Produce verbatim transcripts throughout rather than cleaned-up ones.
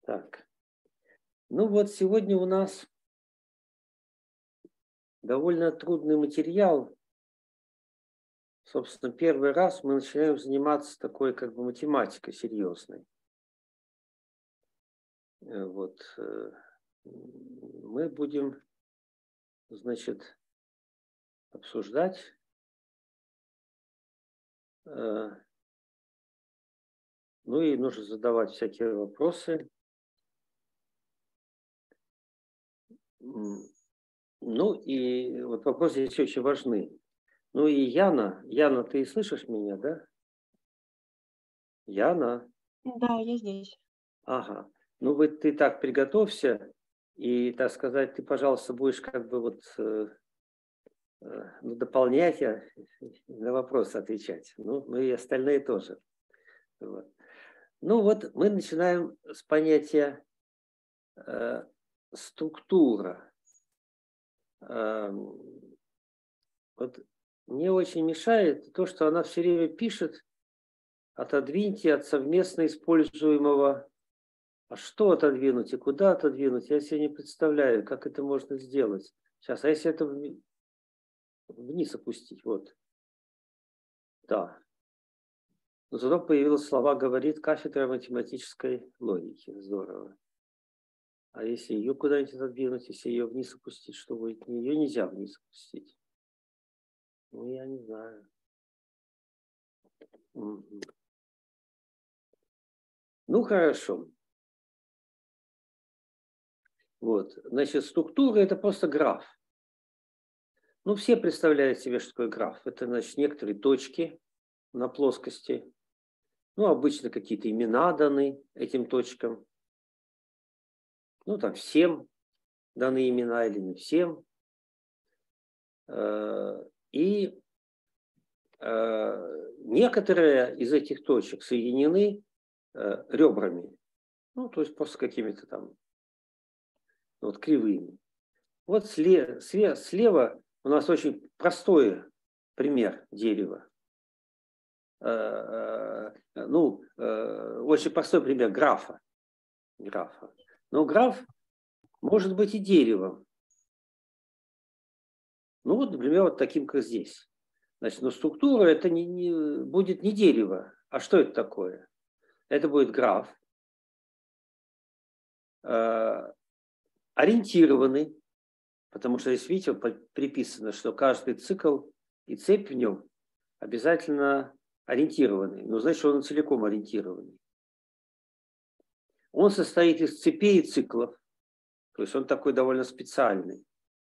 Так, ну вот сегодня у нас довольно трудный материал. Собственно, первый раз мы начинаем заниматься такой как бы математикой серьезной. Э, Вот э, мы будем, значит, обсуждать э, ну и нужно задавать всякие вопросы. М, Ну и вот вопросы здесь очень важны. Ну и Яна, Яна, ты слышишь меня, да? Яна. Да, я здесь. Ага. Ну вот ты так приготовься, и, так сказать, ты, пожалуйста, будешь как бы вот э, э, ну, дополнять, я, на вопросы отвечать. Ну, ну и остальные тоже. Вот. Ну вот мы начинаем с понятия э, структура. Эм, вот мне очень мешает то, что она все время пишет: отодвиньте от совместно используемого. А что отодвинуть и куда отодвинуть, я себе не представляю, как это можно сделать. Сейчас, а если это вни- вниз опустить? Вот, да. Но зато появилось слова «говорит кафедра математической логики». Здорово. А если ее куда-нибудь отодвинуть, если ее вниз опустить, что будет? Ее нельзя вниз опустить. Ну, я не знаю. Мгм. Ну, хорошо. Вот, значит, структура – это просто граф. Ну, все представляют себе, что такое граф. Это, значит, некоторые точки на плоскости. Ну, обычно какие-то имена даны этим точкам. Ну, там всем даны имена или не всем. Э, И э, некоторые из этих точек соединены э, ребрами. Ну, то есть просто какими-то там вот кривыми. Вот сле- сле- слева у нас очень простой пример дерева. Э, э, Ну, э, очень простой пример графа. графа. Но граф может быть и деревом. Ну вот, например, вот таким, как здесь. Значит, но структура это не, не- будет не дерево. А что это такое? Это будет граф, э, ориентированный, потому что здесь, видите, вот приписано, что каждый цикл и цепь в нем обязательно ориентированный. Ну, значит, он целиком ориентированный. Он состоит из цепей и циклов, то есть он такой довольно специальный.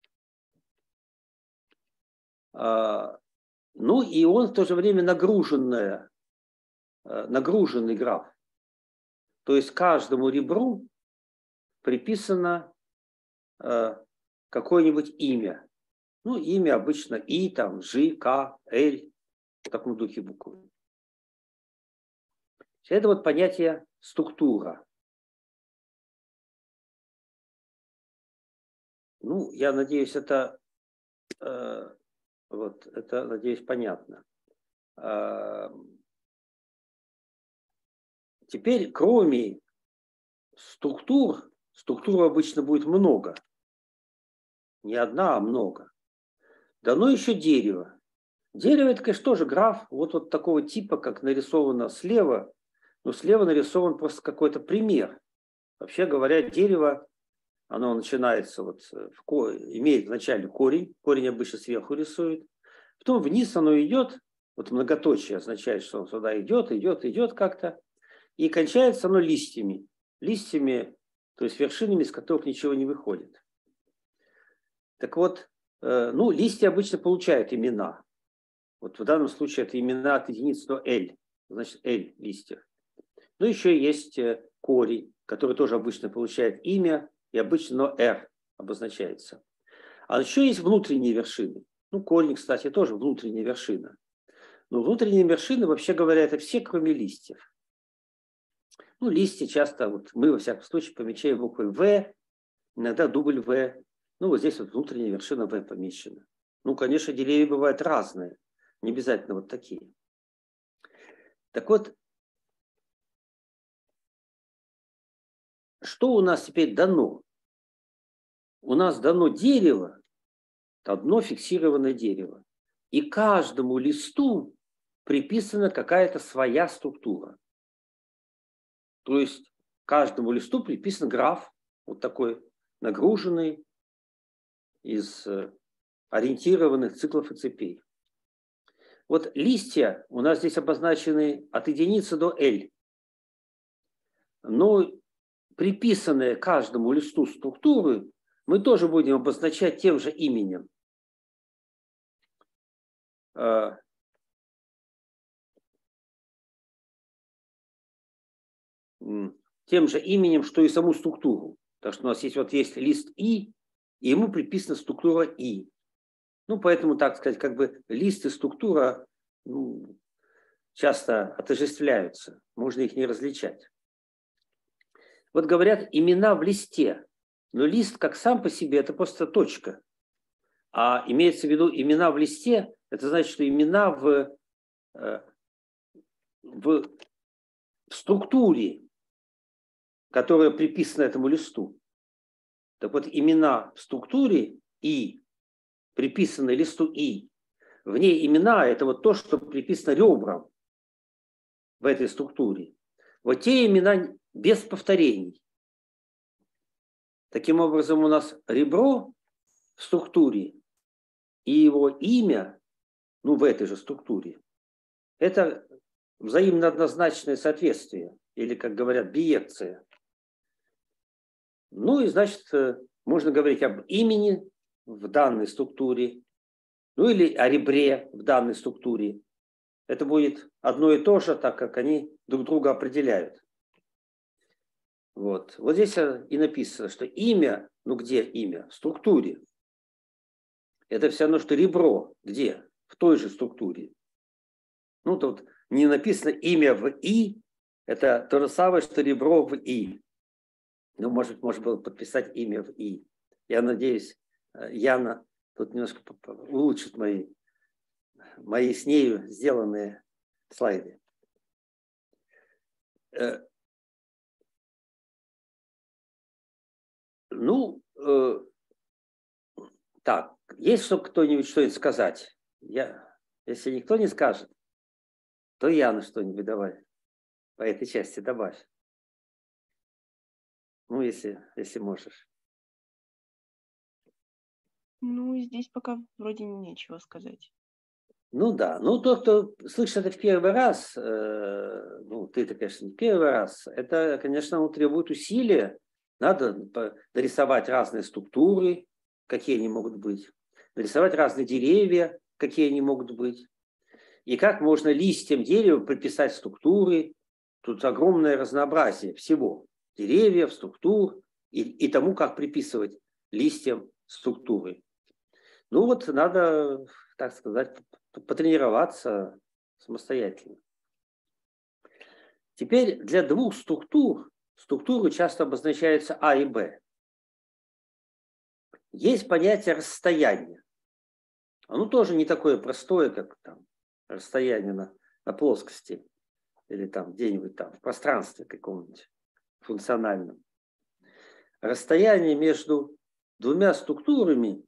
А, Ну и он в то же время нагруженная, э, нагруженный граф. То есть каждому ребру приписано э, какое-нибудь имя. Ну, имя обычно И, там, Ж, К, Л, в таком духе буквы. Это вот понятие структура. Ну, я надеюсь, это, э, вот, это, надеюсь, понятно. Э, Теперь, кроме структур, структур обычно будет много. Не одна, а много. Дано еще дерево. Дерево – это, конечно, тоже граф вот, вот такого типа, как нарисовано слева. Но слева нарисован просто какой-то пример. Вообще говоря, дерево, оно начинается, вот, в ко... имеет вначале корень, корень обычно сверху рисует, потом вниз оно идет, вот многоточие означает, что он сюда идет, идет, идет как-то, и кончается оно листьями. Листьями, то есть вершинами, из которых ничего не выходит. Так вот, э, ну, листья обычно получают имена. Вот в данном случае это имена от единиц до L, значит L листьев. Ну, еще есть э, корень, который тоже обычно получает имя, и обычно R обозначается. А еще есть внутренние вершины. Ну, корень, кстати, тоже внутренняя вершина. Но внутренние вершины, вообще говоря, это все, кроме листьев. Ну, листья часто, вот мы, во всяком случае, помечаем буквой В, иногда дубль В. Ну, вот здесь вот внутренняя вершина В помечена. Ну, конечно, деревья бывают разные, не обязательно вот такие. Так вот, что у нас теперь дано? У нас дано дерево, одно фиксированное дерево. И каждому листу приписана какая-то своя структура. То есть каждому листу приписан граф, вот такой нагруженный из ориентированных циклов и цепей. Вот листья у нас здесь обозначены от единицы до L. Но приписанные каждому листу структуры мы тоже будем обозначать тем же именем. Тем же именем, что и саму структуру. Так что у нас есть, вот есть лист И, и ему приписана структура И. Ну, поэтому, так сказать, как бы лист и структура ну, часто отождествляются. Можно их не различать. Вот говорят имена в листе. Но лист как сам по себе это просто точка. А имеется в виду имена в листе, это значит, что имена в, в структуре, которая приписана этому листу. Так вот, имена в структуре И, приписанные листу И, в ней имена – это вот то, что приписано ребрам в этой структуре. Вот те имена без повторений. Таким образом, у нас ребро в структуре и его имя, ну, в этой же структуре, это взаимно однозначное соответствие, или, как говорят, биекция. Ну и, значит, можно говорить об имени в данной структуре, ну или о ребре в данной структуре. Это будет одно и то же, так как они друг друга определяют. Вот, вот здесь и написано, что имя, ну где имя? В структуре. Это все равно, что ребро. Где? В той же структуре. Ну, тут не написано имя в И, это то же самое, что ребро в И. Ну, может, можно было подписать имя в И. Я надеюсь, Яна тут немножко улучшит мои, мои с нею сделанные слайды. Ну, э, так, есть что кто-нибудь что-нибудь сказать? Я, если никто не скажет, то Яна что-нибудь давай по этой части добавь. Ну, если, если можешь. Ну, здесь пока вроде нечего сказать. Ну да, ну тот, кто слышит это в первый раз, э, ну ты-то, конечно, не первый раз, это, конечно, он требует усилия. Надо нарисовать разные структуры, какие они могут быть, нарисовать разные деревья, какие они могут быть. И как можно листьям дерева приписать структуры. Тут огромное разнообразие всего. Деревьев, структур и, и тому, как приписывать листьям структуры. Ну вот надо, так сказать, потренироваться самостоятельно. Теперь для двух структур, структуры часто обозначаются А и Б. Есть понятие расстояния. Оно тоже не такое простое, как там расстояние на, на плоскости или там где-нибудь там в пространстве каком-нибудь функциональном. Расстояние между двумя структурами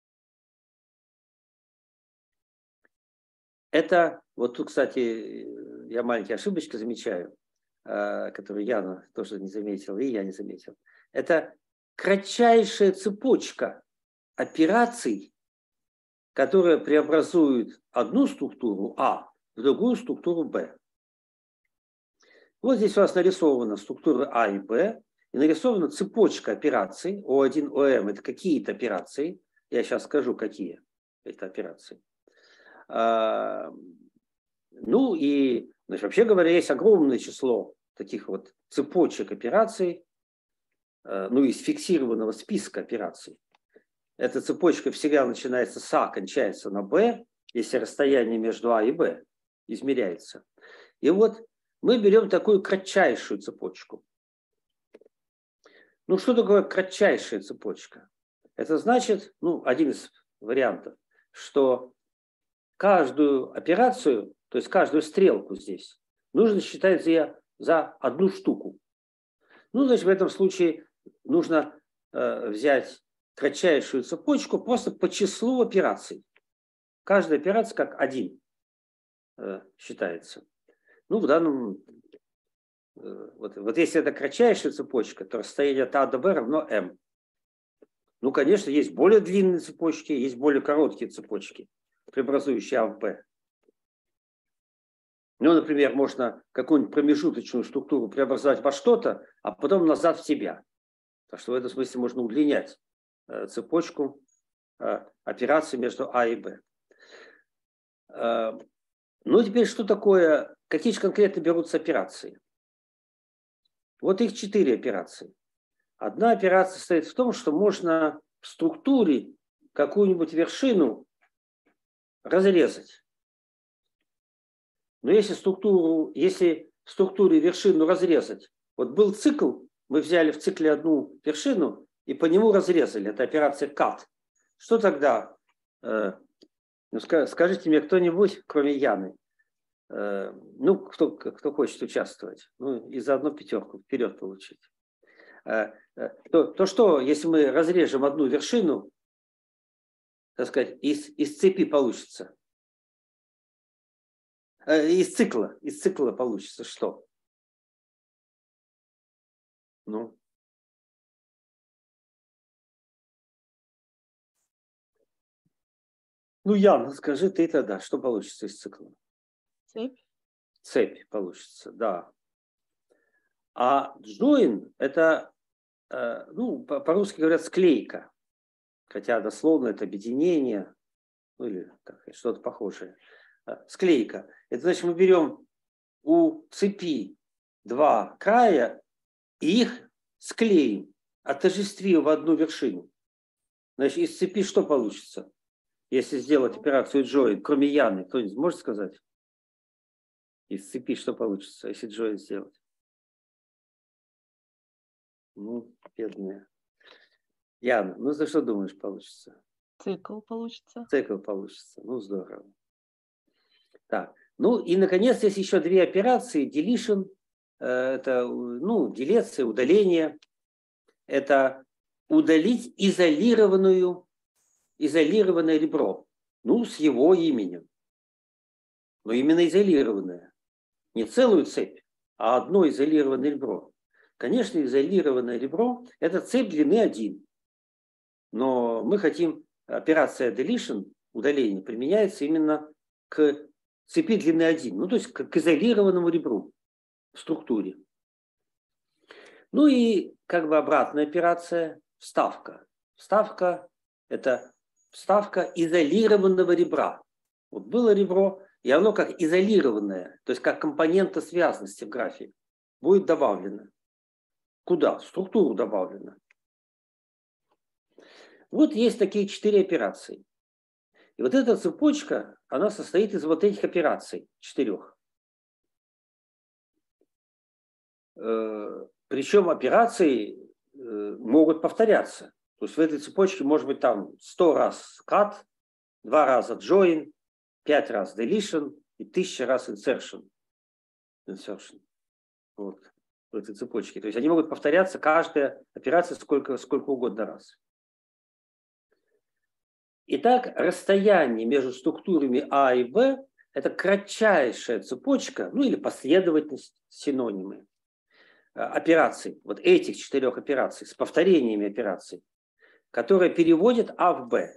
это, вот тут, кстати, я маленькие ошибочки замечаю, которую Яна тоже не заметила, и я не заметил. Это кратчайшая цепочка операций, которая преобразует одну структуру А в другую структуру Б. Вот здесь у нас нарисована структура А и Б, и нарисована цепочка операций О один, О М. Это какие-то операции. Я сейчас скажу, какие это операции. Ну и, значит, вообще говоря, есть огромное число таких вот цепочек операций, ну из фиксированного списка операций. Эта цепочка всегда начинается с А, кончается на Б, если расстояние между А и Б измеряется. И вот мы берем такую кратчайшую цепочку. Ну что такое кратчайшая цепочка? Это значит, ну один из вариантов, что каждую операцию, то есть каждую стрелку здесь, нужно считать за, за одну штуку. Ну, значит, в этом случае нужно э, взять кратчайшую цепочку просто по числу операций. Каждая операция как один э, считается. Ну, в данном... Э, вот, вот если это кратчайшая цепочка, то расстояние от А до Б равно М. Ну, конечно, есть более длинные цепочки, есть более короткие цепочки, преобразующие А в Б. Ну, например, можно какую-нибудь промежуточную структуру преобразовать во что-то, а потом назад в себя. Так что в этом смысле можно удлинять э, цепочку э, операций между А и Б. Э, ну, теперь что такое, какие же конкретно берутся операции? Вот их четыре операции. Одна операция состоит в том, что можно в структуре какую-нибудь вершину разрезать. Но если структуру, если в структуре вершину разрезать, вот был цикл, мы взяли в цикле одну вершину и по нему разрезали. Это операция cut. Что тогда? Э, ну, скажите мне кто-нибудь, кроме Яны, э, ну, кто, кто хочет участвовать, ну, и заодно пятерку вперед получить. Э, э, то, то что, если мы разрежем одну вершину, так сказать, из, из цепи получится? Из цикла, из цикла получится что? Ну. Ну, Ян, скажи ты тогда, что получится из цикла? Цепь. Цепь получится, да. А join это, ну, по-русски говорят склейка. Хотя дословно это объединение, ну или что-то похожее. Склейка. Это значит, мы берем у цепи два края и их склеим, отождествив в одну вершину. Значит, из цепи что получится, если сделать операцию join, кроме Яны? Кто-нибудь может сказать? Из цепи что получится, если join сделать? Ну, бедная. Яна, ну за что думаешь получится? Цикл получится. Цикл получится. Ну, здорово. Так. Ну и, наконец, есть еще две операции. Deletion, это, ну, делеция, удаление. Это удалить изолированную, изолированное ребро. Ну, с его именем. Но именно изолированное. Не целую цепь, а одно изолированное ребро. Конечно, изолированное ребро – это цепь длины один. Но мы хотим, операция deletion, удаление, применяется именно к цепи длины один. Ну, то есть к изолированному ребру в структуре. Ну и как бы обратная операция – вставка. Вставка – это вставка изолированного ребра. Вот было ребро, и оно как изолированное, то есть как компонента связности в графе, будет добавлено. Куда? В структуру добавлено. Вот есть такие четыре операции. И вот эта цепочка, она состоит из вот этих операций, четырех. Причем операции могут повторяться. То есть в этой цепочке может быть там сто раз cut, два раза join, пять раз deletion и тысяча раз insertion. insertion. Вот в этой цепочке. То есть они могут повторяться, каждая операция сколько, сколько угодно раз. Итак, расстояние между структурами А и Б – это кратчайшая цепочка, ну или последовательность, синонимы операций, вот этих четырех операций, с повторениями операций, которая переводит А в Б.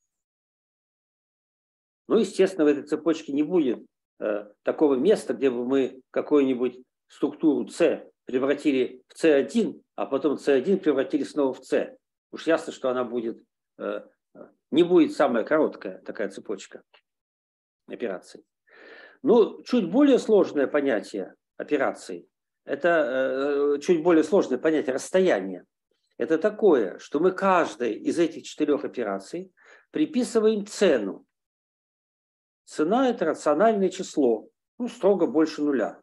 Ну, естественно, в этой цепочке не будет э, такого места, где бы мы какую-нибудь структуру С превратили в С один, а потом С один превратили снова в С. Уж ясно, что она будет, э, не будет самая короткая такая цепочка операций. Но чуть более сложное понятие операций, это э, чуть более сложное понятие расстояния. Это такое, что мы каждой из этих четырех операций приписываем цену. Цена – это рациональное число, ну, строго больше нуля.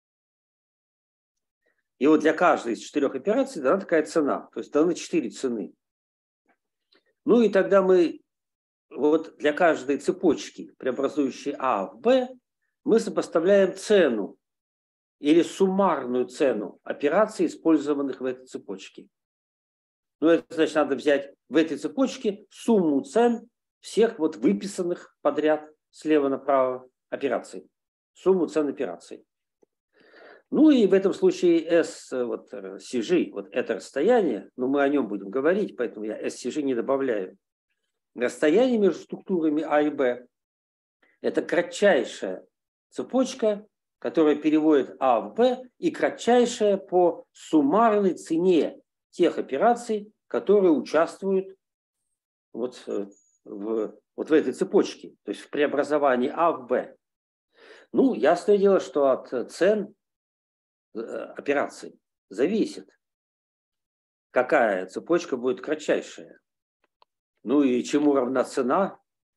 И вот для каждой из четырех операций дана такая цена, то есть даны четыре цены. Ну и тогда мы вот для каждой цепочки, преобразующей А в Б, мы сопоставляем цену или суммарную цену операций, использованных в этой цепочке. Ну, это значит, надо взять в этой цепочке сумму цен всех вот выписанных подряд слева направо операций. Сумму цен операций. Ну и в этом случае S, вот си джи, вот это расстояние, но мы о нем будем говорить, поэтому я эс си джи не добавляю. Расстояние между структурами А и Б – это кратчайшая цепочка, которая переводит А в Б, и кратчайшая по суммарной цене тех операций, которые участвуют вот в, вот в этой цепочке, то есть в преобразовании А в Б. Ну, ясное дело, что от цен операций зависит, какая цепочка будет кратчайшая. Ну и чему равна цена,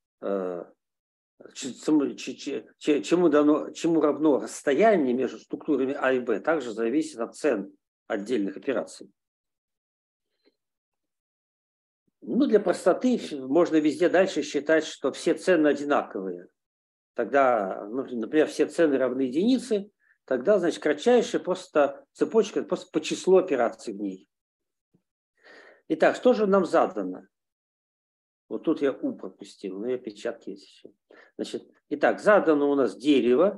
чему, дано, чему равно расстояние между структурами А и Б, также зависит от цен отдельных операций. Ну, для простоты можно везде дальше считать, что все цены одинаковые. Тогда, ну, например, все цены равны единице, тогда, значит, кратчайшая просто цепочка, просто по числу операций в ней. Итак, что же нам задано? Вот тут я У пропустил, но я печатки есть еще. Значит, итак, задано у нас дерево,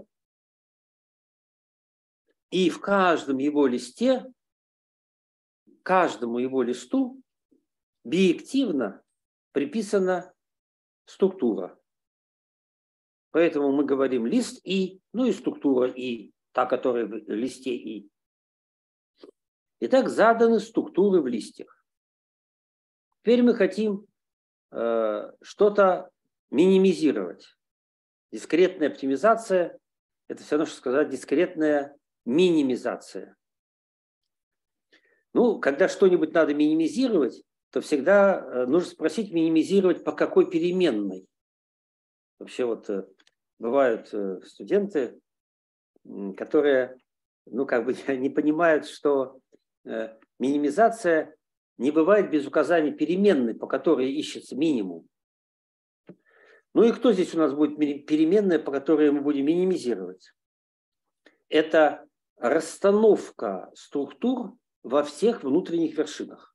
и в каждом его листе, каждому его листу биективно приписана структура. Поэтому мы говорим лист И, ну и структура И, та, которая в листе И. Итак, заданы структуры в листьях. Теперь мы хотим э, что-то минимизировать. Дискретная оптимизация – это все равно, что сказать дискретная минимизация. Ну, когда что-нибудь надо минимизировать, то всегда нужно спросить, минимизировать по какой переменной. Вообще вот бывают студенты, которые, ну, как бы не понимают, что минимизация не бывает без указания переменной, по которой ищется минимум. Ну и кто здесь у нас будет переменная, по которой мы будем минимизировать? Это расстановка структур во всех внутренних вершинах.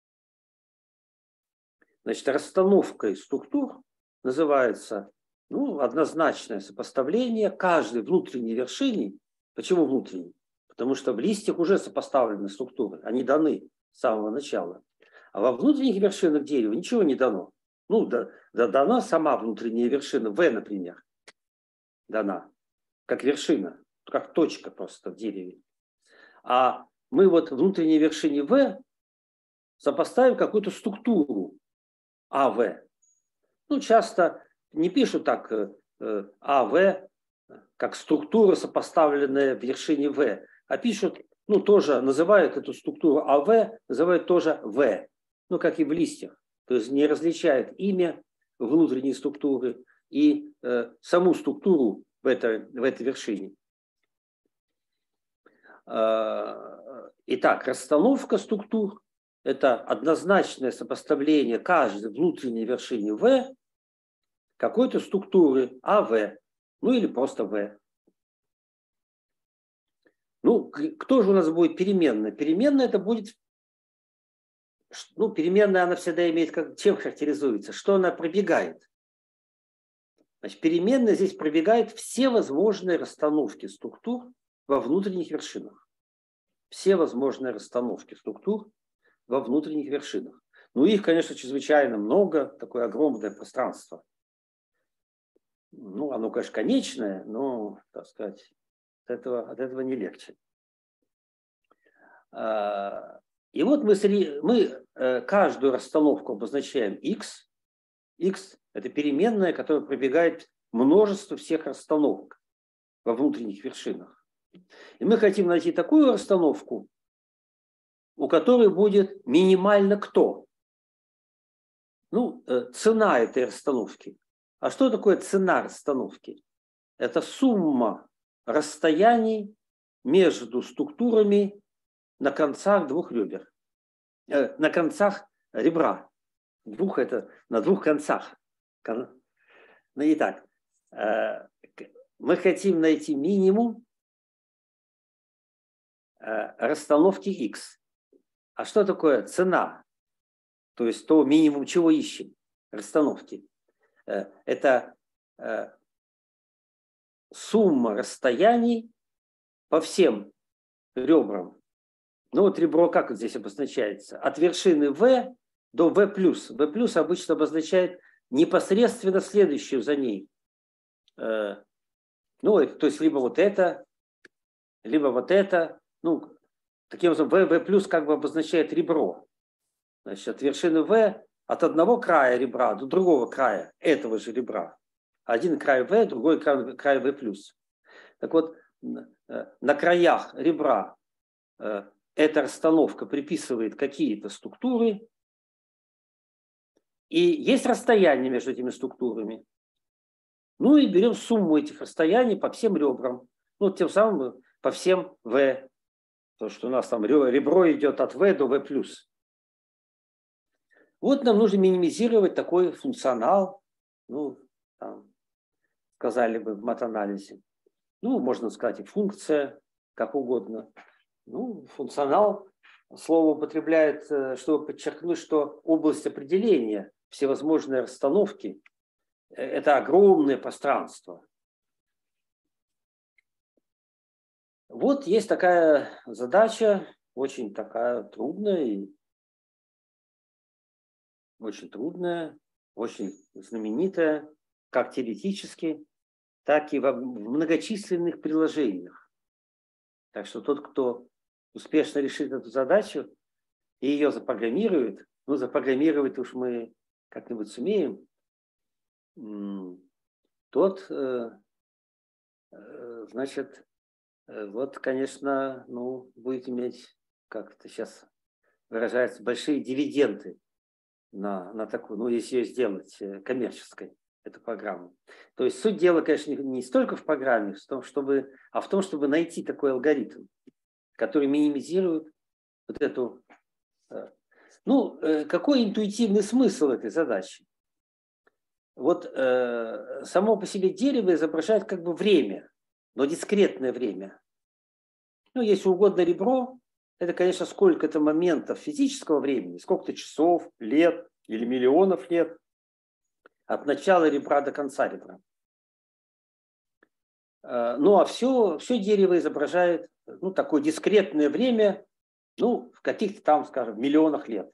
Значит, расстановкой структур называется, ну, однозначное сопоставление каждой внутренней вершины. Почему внутренней? Потому что в листьях уже сопоставлены структуры, они даны с самого начала. А во внутренних вершинах дерева ничего не дано. Ну, да, да, дана сама внутренняя вершина, В, например, дана, как вершина, как точка просто в дереве. А мы вот внутренней вершине В сопоставим какую-то структуру А В. Ну, часто не пишут так э, А В, как структура, сопоставленная в вершине В, а пишут, ну, тоже называют эту структуру А В, называют тоже В, ну, как и в листьях. То есть не различают имя внутренней структуры и э, саму структуру в этой, в этой вершине. Итак, расстановка структур – это однозначное сопоставление каждой внутренней вершине В какой-то структуры А В, ну или просто В. Ну, кто же у нас будет переменная? Переменная это будет, ну, переменная она всегда имеет, как, чем характеризуется, что она пробегает. Значит, переменная здесь пробегает все возможные расстановки структур во внутренних вершинах. Все возможные расстановки структур во внутренних вершинах. Ну, их, конечно, чрезвычайно много, такое огромное пространство. Ну, оно, конечно, конечное, но, так сказать, от этого, от этого не легче. И вот мы, мы каждую расстановку обозначаем x. X – это переменная, которая пробегает множество всех расстановок во внутренних вершинах. И мы хотим найти такую расстановку, у которой будет минимально кто? Ну, цена этой расстановки. А что такое цена расстановки? Это сумма расстояний между структурами на концах двух ребер. Э, на концах ребра. Двух это на двух концах. Ну, итак, э, мы хотим найти минимум расстановки x. А что такое цена? То есть то минимум, чего ищем? Расстановки. Это сумма расстояний по всем ребрам. Ну вот ребро как здесь обозначается? От вершины v до v+. v+ обычно обозначает непосредственно следующую за ней. Ну, то есть либо вот это, либо вот это. Ну, таким образом, v, v+ как бы обозначает ребро. Значит, от вершины v, от одного края ребра до другого края этого же ребра. Один край v, другой край, край v+. Так вот, на краях ребра эта расстановка приписывает какие-то структуры, и есть расстояние между этими структурами. Ну и берем сумму этих расстояний по всем ребрам. Ну, тем самым по всем v. То, что у нас там ребро идет от v до v+. Вот нам нужно минимизировать такой функционал, ну, там, сказали бы в матанализе. Ну, можно сказать и функция, как угодно. Ну, функционал слово употребляет, чтобы подчеркнуть, что область определения, всевозможные расстановки – это огромное пространство. Вот есть такая задача, очень такая трудная, и очень трудная, очень знаменитая, как теоретически, так и в многочисленных приложениях. Так что тот, кто успешно решит эту задачу и ее запрограммирует, ну, запрограммировать уж мы как-нибудь сумеем, тот, значит, вот, конечно, ну, будет иметь, как это сейчас выражается, большие дивиденды на, на такую, ну, если ее сделать коммерческой, эту программу. То есть суть дела, конечно, не столько в программе, в том, чтобы, а в том, чтобы найти такой алгоритм, который минимизирует вот эту... Ну, какой интуитивный смысл этой задачи? Вот э, само по себе дерево изображает как бы время, но дискретное время. Ну, если угодно ребро, это, конечно, сколько-то моментов физического времени, сколько-то часов, лет или миллионов лет от начала ребра до конца ребра. Ну, а все, все дерево изображает, ну, такое дискретное время, ну, в каких-то там, скажем, миллионах лет.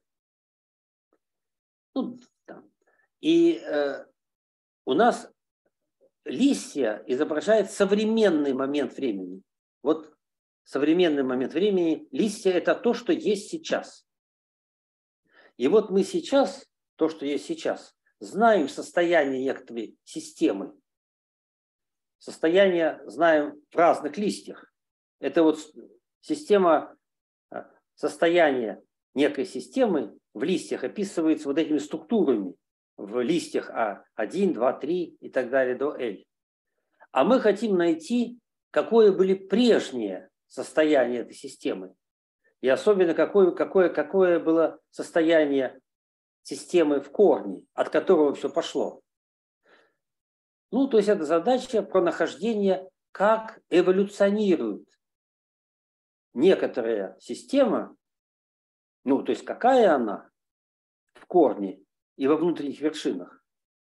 Ну, там. И э, у нас листья изображает современный момент времени. Вот современный момент времени, листья – это то, что есть сейчас. И вот мы сейчас, то, что есть сейчас, знаем состояние некоторой системы. Состояние знаем в разных листьях. Это вот система, состояние некой системы в листьях описывается вот этими структурами. В листьях А один, два, три и так далее до L. А мы хотим найти, какое были прежние состояния этой системы. И особенно, какое, какое, какое было состояние системы в корне, от которого все пошло. Ну, то есть это задача про нахождение, как эволюционирует некоторая система, ну, то есть какая она в корне и во внутренних вершинах.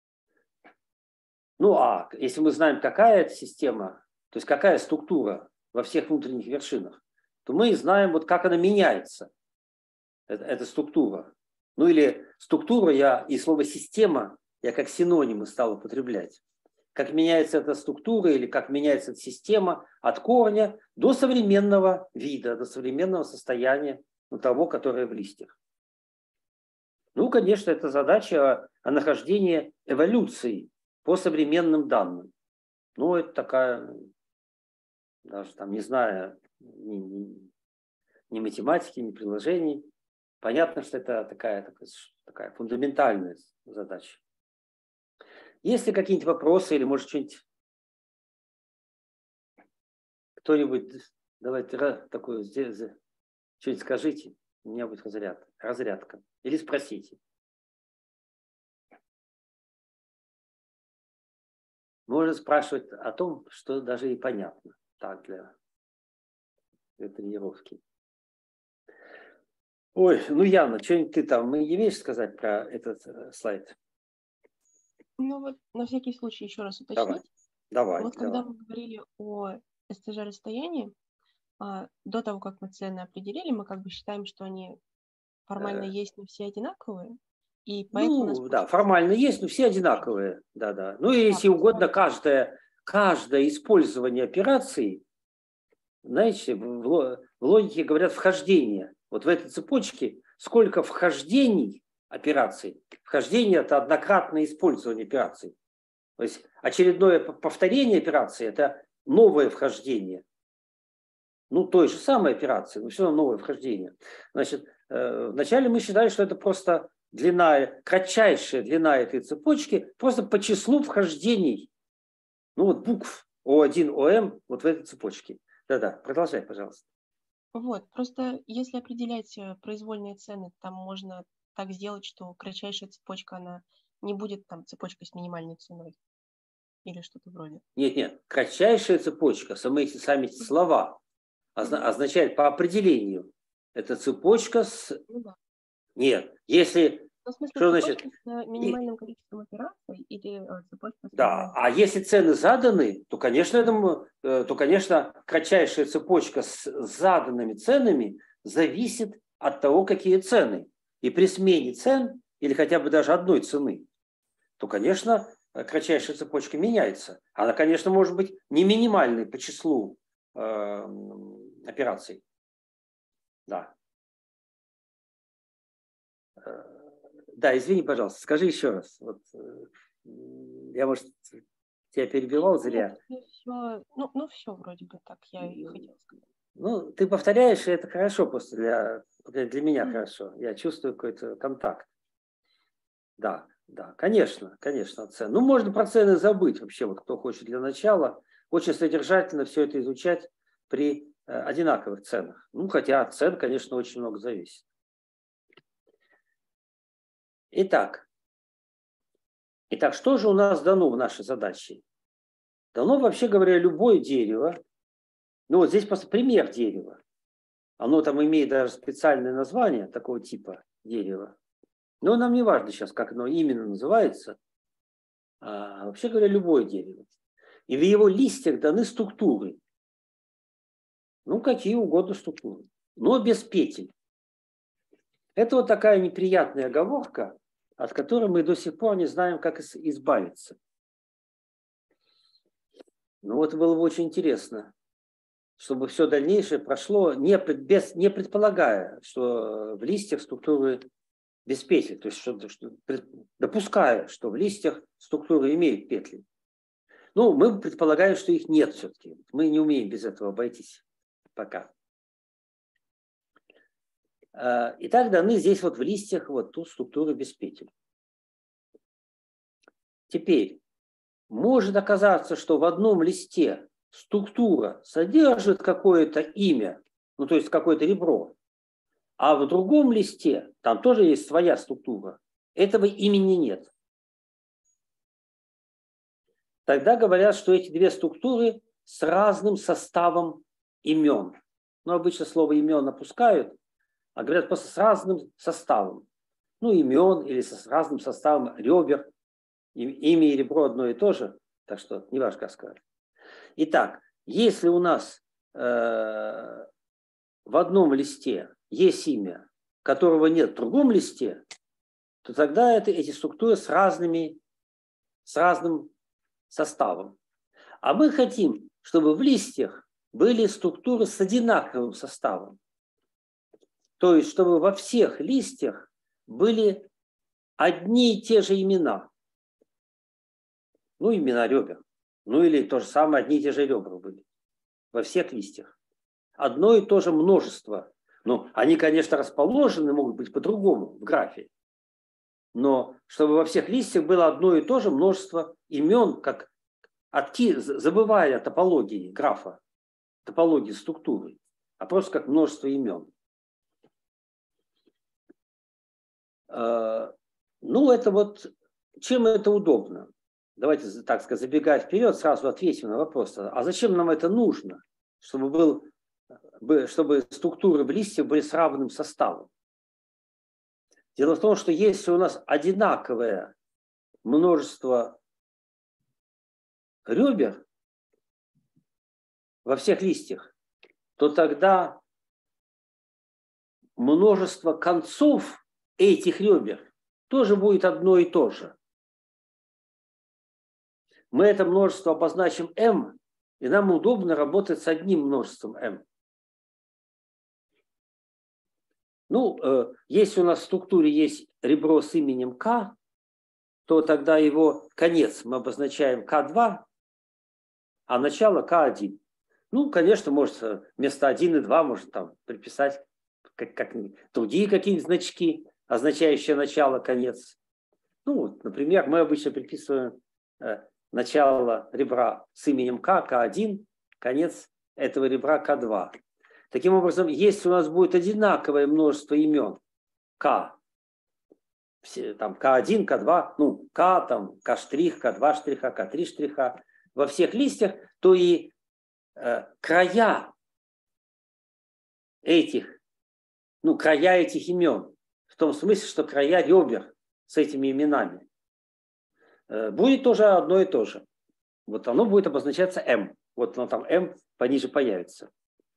Ну, а если мы знаем, какая это система, то есть какая структура во всех внутренних вершинах, то мы знаем, вот как она меняется, эта, эта структура. Ну, или структура, я и слово «система» я как синонимы стал употреблять. Как меняется эта структура или как меняется эта система от корня до современного вида, до современного состояния, ну, того, которое в листьях. Ну, конечно, это задача о нахождении эволюции по современным данным. Ну, это такая, даже там, не знаю, ни, ни, ни математики, ни приложений. Понятно, что это такая, такая, такая фундаментальная задача. Есть ли какие-нибудь вопросы или, может, что-нибудь, кто-нибудь, давайте такое, что-нибудь скажите, у меня будет разряд, разрядка. Или спросите. Можно спрашивать о том, что даже и понятно. Так, для для тренировки. Ой, ну Яна, что-нибудь ты там имеешь сказать про этот э, слайд? Ну вот на всякий случай еще раз уточнить. Давай, давай. Вот когда давай. мы говорили о эс тэ жэ-расстоянии, а, до того, как мы цены определили, мы как бы считаем, что они формально Э, есть, но все одинаковые. И поэтому у нас Ну, да, получается формально есть, но все одинаковые. Да, да. Ну, и Да, если угодно, просто- каждое, каждое использование операции, знаете, в, ло- в логике говорят вхождение. Вот в этой цепочке сколько вхождений операций. Вхождение – это однократное использование операций. То есть очередное п- повторение операции – это новое вхождение. Ну, той же самой операции, но все равно новое вхождение. Значит, э, вначале мы считали, что это просто длина, кратчайшая длина этой цепочки, просто по числу вхождений, ну вот букв О один, О М вот в этой цепочке. Да-да, продолжай, пожалуйста. Вот, просто если определять э, произвольные цены, там можно так сделать, что кратчайшая цепочка, она не будет там цепочкой с минимальной ценой или что-то вроде. Нет, нет, кратчайшая цепочка, сами эти, сами эти слова озна- Мгм. означает по определению. Это цепочка с... Ну да. Нет, если... Ну, в смысле, Что значит? цепочка с э, минимальным количеством операций или э, цепочка с Да, минимальным... а если цены заданы, то, конечно, этому, э, то, конечно, кратчайшая цепочка с заданными ценами зависит от того, какие цены. И при смене цен, или хотя бы даже одной цены, то, конечно, э, кратчайшая цепочка меняется. Она, конечно, может быть не минимальной по числу э, операций. Да. Э, Да, извини, пожалуйста, скажи еще раз. Вот, э, я, может, тебя перебивал зря. Нет, все, ну, ну, все вроде бы так я и хотела сказать. Ну, ты повторяешь, и это хорошо просто для, для, для меня Мгм. хорошо. Я чувствую какой-то контакт. Да, да, конечно, конечно, цены. Ну, можно про цены забыть вообще, вот кто хочет для начала. Очень содержательно все это изучать при э, одинаковых ценах. Ну, хотя от цен, конечно, очень много зависит. Итак, итак, что же у нас дано в нашей задаче? Дано, вообще говоря, любое дерево. Ну, вот здесь просто пример дерева. Оно там имеет даже специальное название такого типа дерева. Но нам не важно сейчас, как оно именно называется. А, вообще говоря, любое дерево. И в его листьях даны структуры. Ну, какие угодно структуры. Но без петель. Это вот такая неприятная оговорка, от которой мы до сих пор не знаем, как избавиться. Ну, вот было бы очень интересно, чтобы все дальнейшее прошло, не, без, не предполагая, что в листьях структуры без петель, то есть что, что, допуская, что в листьях структуры имеют петли. Ну, мы предполагаем, что их нет все-таки. Мы не умеем без этого обойтись пока. Итак, даны здесь вот в листьях вот тут структуры без петель. Теперь, может оказаться, что в одном листе структура содержит какое-то имя, ну то есть какое-то ребро, а в другом листе там тоже есть своя структура. Этого имени нет. Тогда говорят, что эти две структуры с разным составом имен. Но обычно слово имен опускают, а говорят просто с разным составом. Ну, имен или с разным составом ребер. Имя и ребро одно и то же, так что не важно, как сказать. Итак, если у нас э, в одном листе есть имя, которого нет в другом листе, то тогда это, эти структуры с, разными, с разным составом. А мы хотим, чтобы в листьях были структуры с одинаковым составом. То есть, чтобы во всех листьях были одни и те же имена. Ну, имена ребер. Ну, или то же самое, одни и те же ребра были. Во всех листьях. Одно и то же множество. Ну, они, конечно, расположены, могут быть по-другому в графе. Но чтобы во всех листьях было одно и то же множество имен, как отки, забывая о топологии графа, топологии структуры, а просто как множество имен. Ну, это вот, чем это удобно? Давайте, так сказать, забегая вперед, сразу ответим на вопрос. А зачем нам это нужно? Чтобы был чтобы структуры в листьях были с равным составом. Дело в том, что если у нас одинаковое множество ребер во всех листьях, то тогда множество концов этих ребер тоже будет одно и то же. Мы это множество обозначим m, и нам удобно работать с одним множеством m. Ну, э, если у нас в структуре есть ребро с именем k, то тогда его конец мы обозначаем ка два, а начало ка один. Ну, конечно, может вместо один и два можно там приписать как, как, другие какие-нибудь значки, означающие начало, конец. Ну, вот, например, мы обычно приписываем э, начало ребра с именем k, ка один, конец этого ребра ка два. Таким образом, если у нас будет одинаковое множество имен k, все, там ка один, ка два, ну, k, там, k штрих, ка два штриха, ка три штриха во всех листьях, то и э, края этих, ну, края этих имен, в том смысле, что края ребер с этими именами, э, будет тоже одно и то же. Вот оно будет обозначаться m. Вот оно там m пониже появится.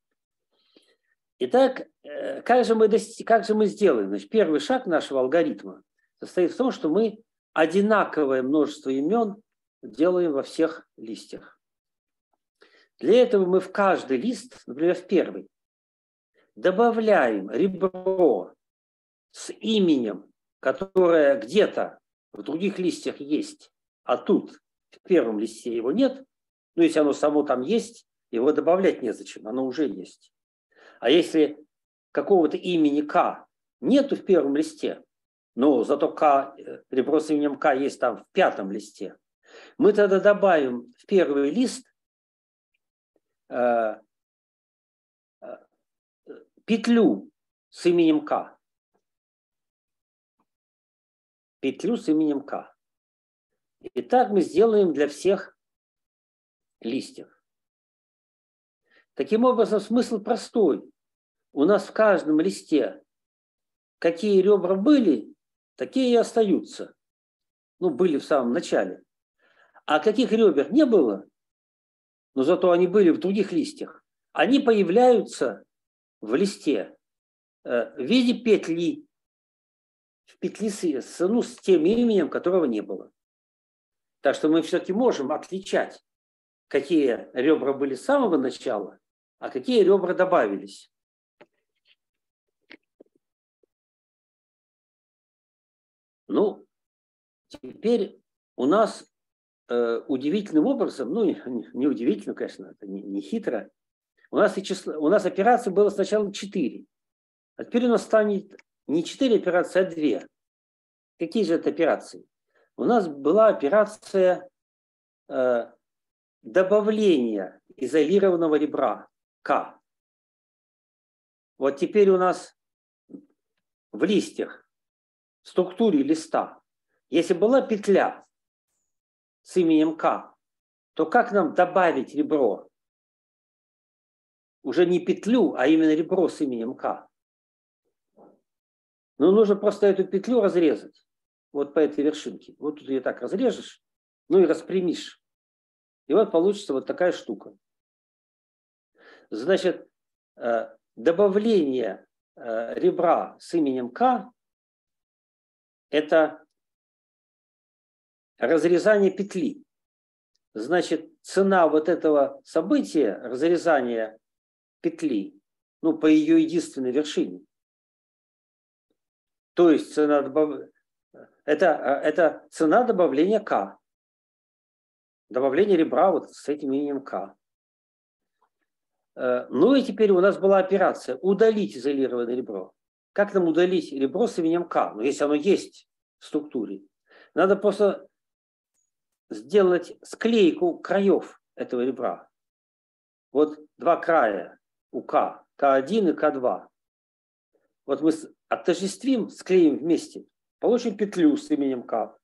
Итак, как же мы, достиг, как же мы сделаем? Значит, первый шаг нашего алгоритма состоит в том, что мы одинаковое множество имен делаем во всех листьях. Для этого мы в каждый лист, например, в первый, добавляем ребро с именем, которое где-то в других листьях есть, а тут в первом листе его нет. Ну, если оно само там есть, его добавлять незачем, оно уже есть. А если какого-то имени К нету в первом листе, но зато К, ребро с именем К есть там в пятом листе, мы тогда добавим в первый лист э, э, петлю с именем К. Петлю с именем К. И так мы сделаем для всех листьев. Таким образом, смысл простой. У нас в каждом листе какие ребра были, такие и остаются. Ну, были в самом начале. А каких ребер не было, но зато они были в других листьях, они появляются в листе э, в виде петли, в петли с, ну, с тем именем, которого не было. Так что мы все-таки можем отличать, какие ребра были с самого начала, а какие ребра добавились. Ну, теперь у нас э, удивительным образом, ну, не, не удивительно, конечно, это не, не хитро, у нас, и число, у нас операций было сначала четыре, а теперь у нас станет не четыре операции, а две. Какие же это операции? У нас была операция э, добавления изолированного ребра К. Вот теперь у нас в листьях, в структуре листа, если была петля с именем К, то как нам добавить ребро? Уже не петлю, а именно ребро с именем К. Ну, нужно просто эту петлю разрезать. Вот по этой вершинке. Вот тут ее так разрежешь, ну и распрямишь. И вот получится вот такая штука. Значит, добавление ребра с именем К – это разрезание петли. Значит, цена вот этого события, разрезания петли, ну, по ее единственной вершине, то есть цена добав... это, это цена добавления К. Добавление ребра вот с этим именем К. Ну и теперь у нас была операция удалить изолированное ребро. Как нам удалить ребро с именем К? Ну, если оно есть в структуре. Надо просто сделать склейку краев этого ребра. Вот два края у К, ка один и ка два. Вот мы отождествим, склеим вместе, получим петлю с именем К.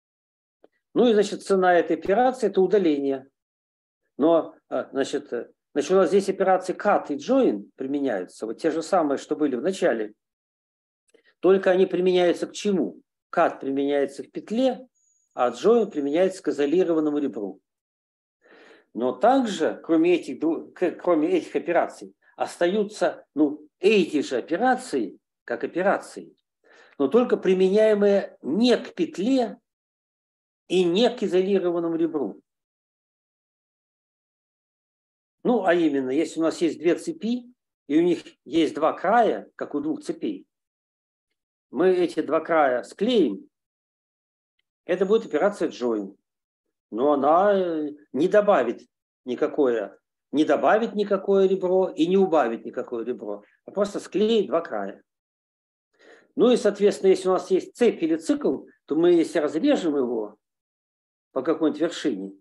Ну и, значит, цена этой операции – это удаление. Но, значит, Значит, у нас здесь операции cut и join применяются. Вот те же самые, что были в начале. Только они применяются к чему? Cut применяется к петле, а join применяется к изолированному ребру. Но также, кроме этих, кроме этих операций, остаются ну, эти же операции, как операции, но только применяемые не к петле и не к изолированному ребру. Ну, а именно, если у нас есть две цепи, и у них есть два края, как у двух цепей, мы эти два края склеим, это будет операция join. Но она не добавит никакое, не добавит никакое ребро и не убавит никакое ребро, а просто склеит два края. Ну и, соответственно, если у нас есть цепь или цикл, то мы, если разрежем его по какой-нибудь вершине,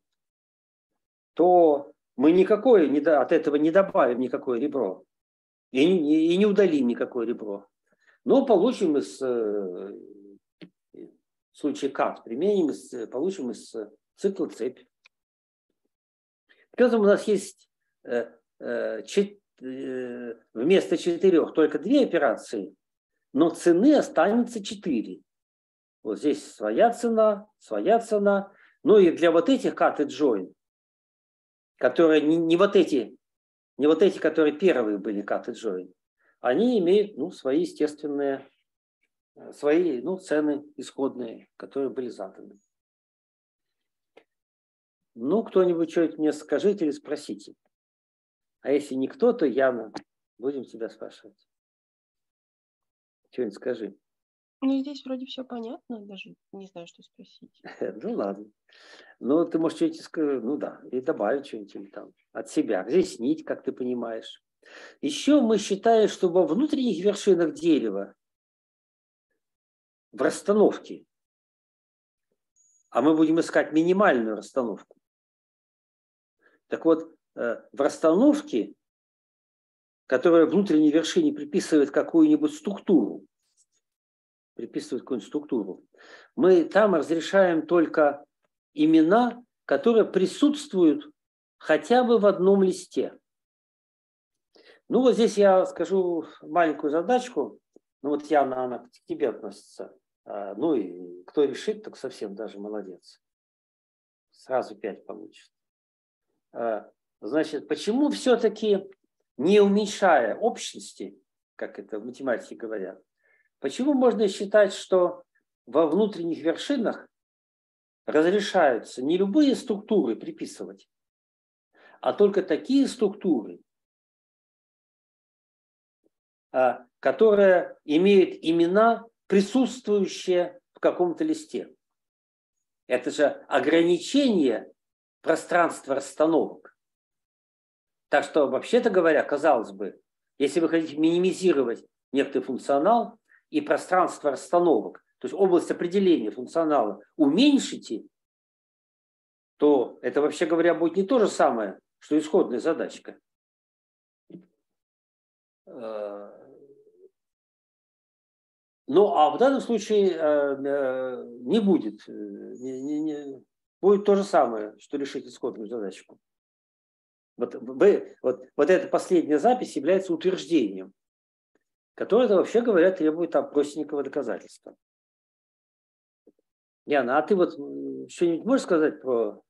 то мы никакое не, от этого не добавим никакое ребро и не, и не удалим никакое ребро. Но получим из, в случае cut, применим, из, получим из цикла цепь. Поэтому у нас есть э, э, чет, э, вместо четырех только две операции, но цены останется четыре. Вот здесь своя цена, своя цена. Ну и для вот этих cut и join, которые не, не вот эти, не вот эти, которые первые были cut и join, они имеют ну, свои естественные, свои ну, цены исходные, которые были заданы. Ну, кто-нибудь что-нибудь мне скажите или спросите. А если никто, то Яна, будем тебя спрашивать. Что-нибудь скажи. Ну, здесь вроде все понятно, даже не знаю, что спросить. Ну, ладно. Ну, ты можешь что-нибудь сказать, ну да, и добавить что-нибудь там от себя. Разъяснить, как ты понимаешь. Еще мы считаем, что во внутренних вершинах дерева, в расстановке, а мы будем искать минимальную расстановку. Так вот, в расстановке, которая внутренней вершине приписывает какую-нибудь структуру, приписывает какую-нибудь структуру, мы там разрешаем только имена, которые присутствуют хотя бы в одном листе. Ну вот здесь я скажу маленькую задачку. Ну вот Яна, она к тебе относится. Ну и кто решит, так совсем даже молодец. Сразу пять получит. Значит, почему все-таки, не уменьшая общности, как это в математике говорят, почему можно считать, что во внутренних вершинах разрешаются не любые структуры приписывать, а только такие структуры, которые имеют имена, присутствующие в каком-то листе? Это же ограничение пространства расстановок. Так что, вообще-то говоря, казалось бы, если вы хотите минимизировать некоторый функционал и пространство расстановок, то есть область определения функционала уменьшите, то это, вообще говоря, будет не то же самое, что исходная задачка. Ну, а в данном случае не будет. Не, не, не, будет то же самое, что решить исходную задачку. Вот, вы, вот, вот эта последняя запись является утверждением, которое, вообще говоря, требует там простенького доказательства. Яна, а ты вот что-нибудь можешь сказать про,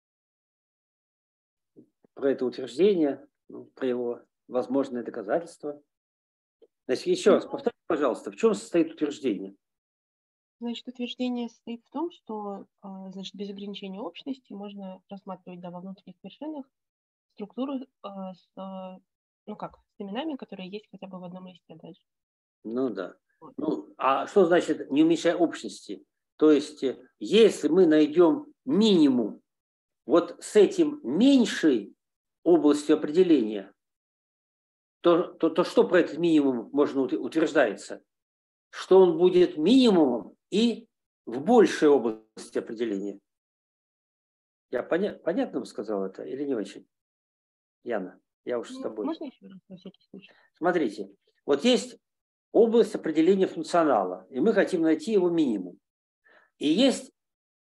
про это утверждение, ну, про его возможное доказательство? Значит, еще раз повторите, пожалуйста, в чем состоит утверждение? Значит, утверждение состоит в том, что значит, без ограничения общности можно рассматривать да, во внутренних вершинах структуру с, ну как, с именами, которые есть хотя бы в одном листе дальше. Ну да. Вот. Ну, а что значит не уменьшая общности? То есть, если мы найдем минимум вот с этим меньшей областью определения, то, то, то что про этот минимум можно утверждается? Что он будет минимумом и в большей области определения. Я поня- понятно сказал это или не очень? Яна, я уж с тобой. Можно еще раз, на всякий случай? Смотрите, вот есть область определения функционала, и мы хотим найти его минимум. И есть,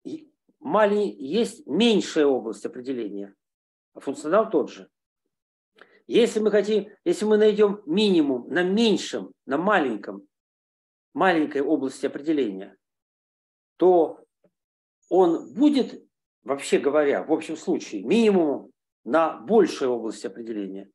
маленький, есть меньшая область определения, а функционал тот же. Если мы хотим, если мы найдем минимум на меньшем, на маленьком, маленькой области определения, то он будет, вообще говоря, в общем случае, минимумом на большей области определения.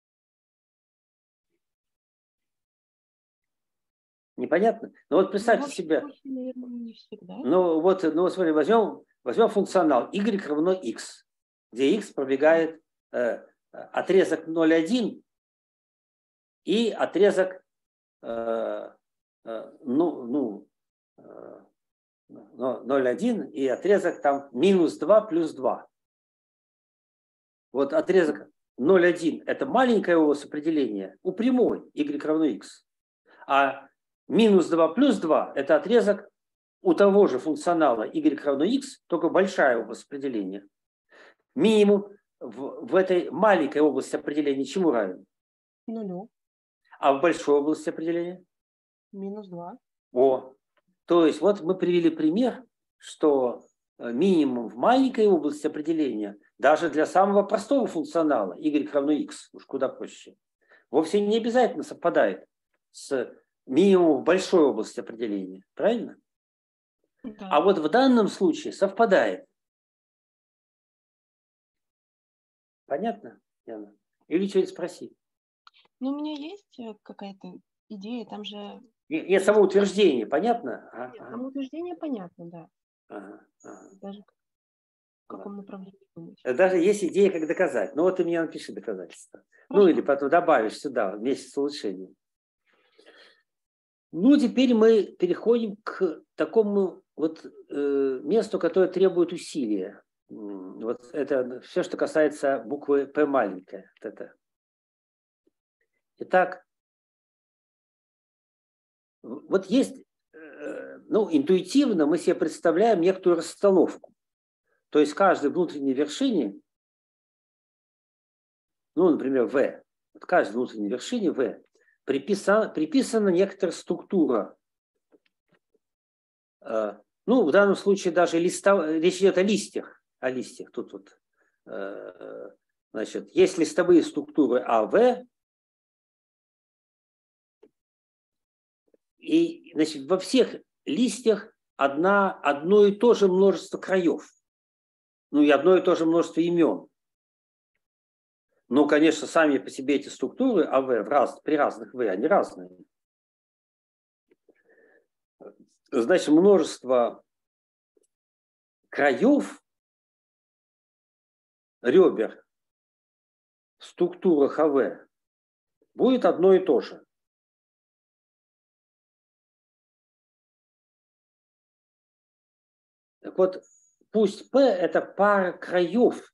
Непонятно? Ну вот представьте Ну, себе. случае, наверное, не всегда. Ну вот, ну вот смотри, возьмем, возьмем функционал y равно x, где x пробегает э, отрезок ноль один и отрезок э, э, ну, ну, э, ноль один и отрезок там минус два плюс два. Вот отрезок ноль один это маленькая область определения у прямой y равно x, а минус два плюс два это отрезок у того же функционала y равно x, только большая область определения. Минимум в, в этой маленькой области определения чему равен? Нулю. А в большой области определения? Минус два. О, то есть вот мы привели пример, что минимум в маленькой области определения, даже для самого простого функционала y равно x, уж куда проще, вовсе не обязательно совпадает с минимумом в большой области определения. Правильно? Да. А вот в данном случае совпадает. Понятно, Яна? Или что-нибудь спроси? Ну, у меня есть какая-то идея, там же... Нет, само утверждение, понятно? Нет, само утверждение понятно, да. Ага, ага. Даже в каком направлении думать. Даже есть идея, как доказать. Ну вот ты мне напиши доказательства. Хорошо. Ну или потом добавишь сюда вместе с улучшением. Ну, теперь мы переходим к такому вот э, месту, которое требует усилия. Вот это все, что касается буквы П маленькая. Вот это. Итак, вот есть, э, ну, интуитивно мы себе представляем некоторую расстановку. То есть каждой внутренней вершине, ну, например, V, вот каждой внутренней вершине V приписана, приписана некоторая структура. Э, ну, в данном случае даже листов, речь идет о листьях. О листьях. Тут вот, э, значит, есть листовые структуры А В, и, значит, во всех листьях одна, одно и то же множество краев. Ну и одно и то же множество имен. Но, конечно, сами по себе эти структуры АВ в раз, при разных В, они разные. Значит, множество краев, ребер в структурах АВ будет одно и то же. Так вот, пусть P это пара краев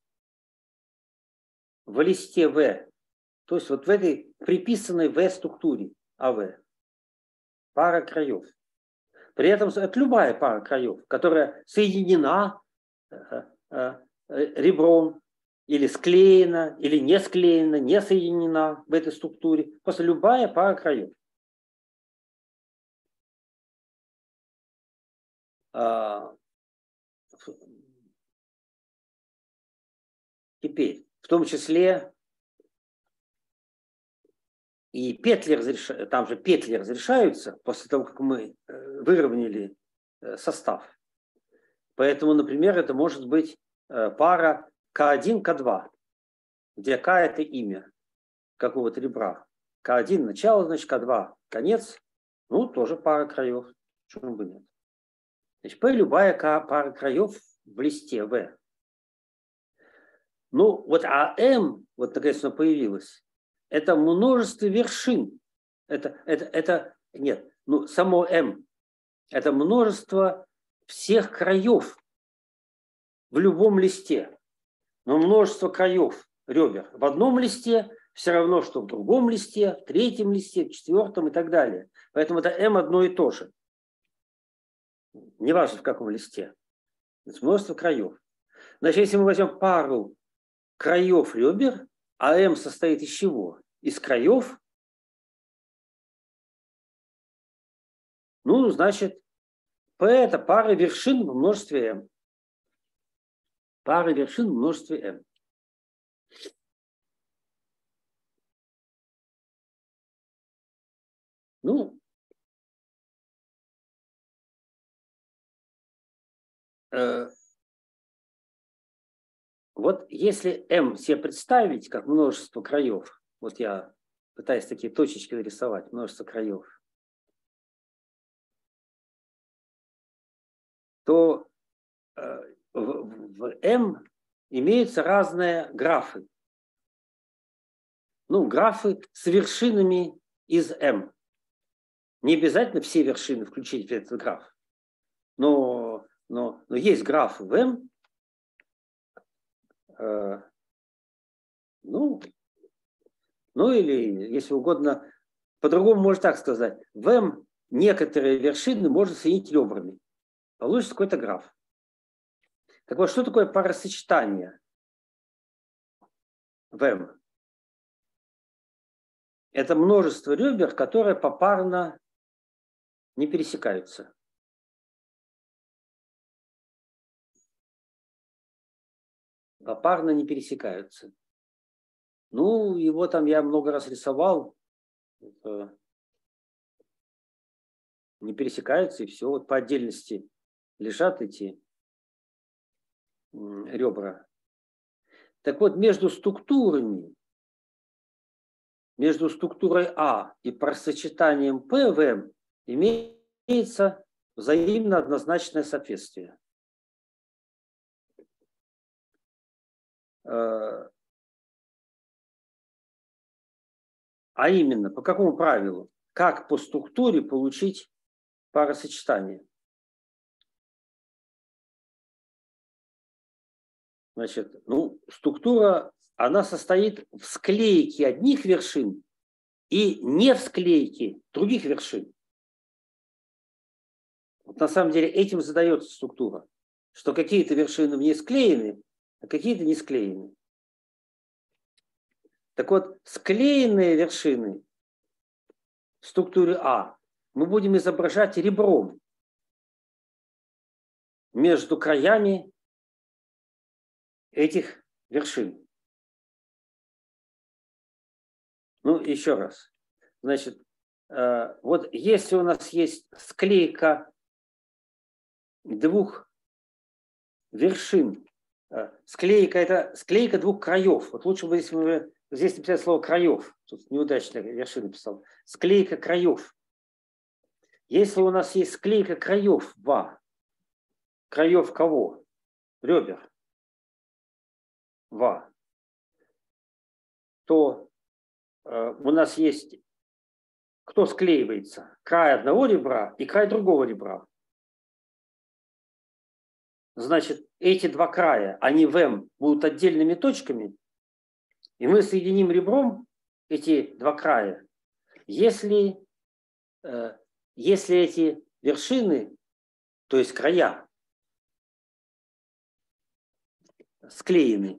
в листе В. То есть вот в этой приписанной В структуре АВ. Пара краев. При этом это любая пара краев, которая соединена ребром, или склеена, или не склеена, не соединена в этой структуре. Просто любая пара краев. Теперь, в том числе и петли разрешаются, там же петли разрешаются после того, как мы выровняли состав. Поэтому, например, это может быть пара К один, К два, где К это имя какого-то ребра. К один начало, значит, К два конец. Ну, тоже пара краев. Почему бы нет? Значит, P любая пара краев в листе В. Ну, вот а М, вот наконец-то появилась, это множество вершин. Это, это, это, нет, ну, само М, это множество всех краев в любом листе. Но множество краев, ребер в одном листе все равно, что в другом листе, в третьем листе, в четвертом и так далее. Поэтому это М одно и то же. Неважно в каком листе. Это множество краев. Значит, если мы возьмем пару краев ребер, а М состоит из чего? Из краев. Ну, значит, P это пара вершин в множестве M. Пара вершин в множестве M. Ну, э, вот если M себе представить как множество краев, вот я пытаюсь такие точечки нарисовать, множество краев, то э, в, в M имеются разные графы. Ну, графы с вершинами из M. Не обязательно все вершины включить в этот граф. Но, но, но есть графы в M. Э, ну, ну, или, если угодно, по-другому можно так сказать. В M некоторые вершины можно соединить ребрами. Получится какой-то граф. Так вот, что такое паросочетание в M? Это множество ребер, которые попарно не пересекаются. Попарно не пересекаются. Ну, его там я много раз рисовал. Это не пересекаются, и все. Вот по отдельности лежат эти ребра. Так вот, между структурами, между структурой А и паросочетанием P в M имеется взаимно однозначное соответствие. А именно, по какому правилу? Как по структуре получить паросочетание? Значит, ну, структура, она состоит в склейке одних вершин и не в склейке других вершин. Вот на самом деле этим задается структура, что какие-то вершины в ней склеены, а какие-то не склеены. Так вот, склеенные вершины в структуре А мы будем изображать ребром между краями этих вершин. Ну, еще раз. Значит, вот если у нас есть склейка двух вершин, склейка это склейка двух краев. Вот лучше бы, если мы здесь написали слово краев, тут неудачно вершина писал. Склейка краев. Если у нас есть склейка краев в А, краев кого? Ребер в А, то э, у нас есть, кто склеивается? Край одного ребра и край другого ребра. Значит, эти два края, они в M будут отдельными точками, и мы соединим ребром эти два края, если, э, если эти вершины, то есть края, склеены.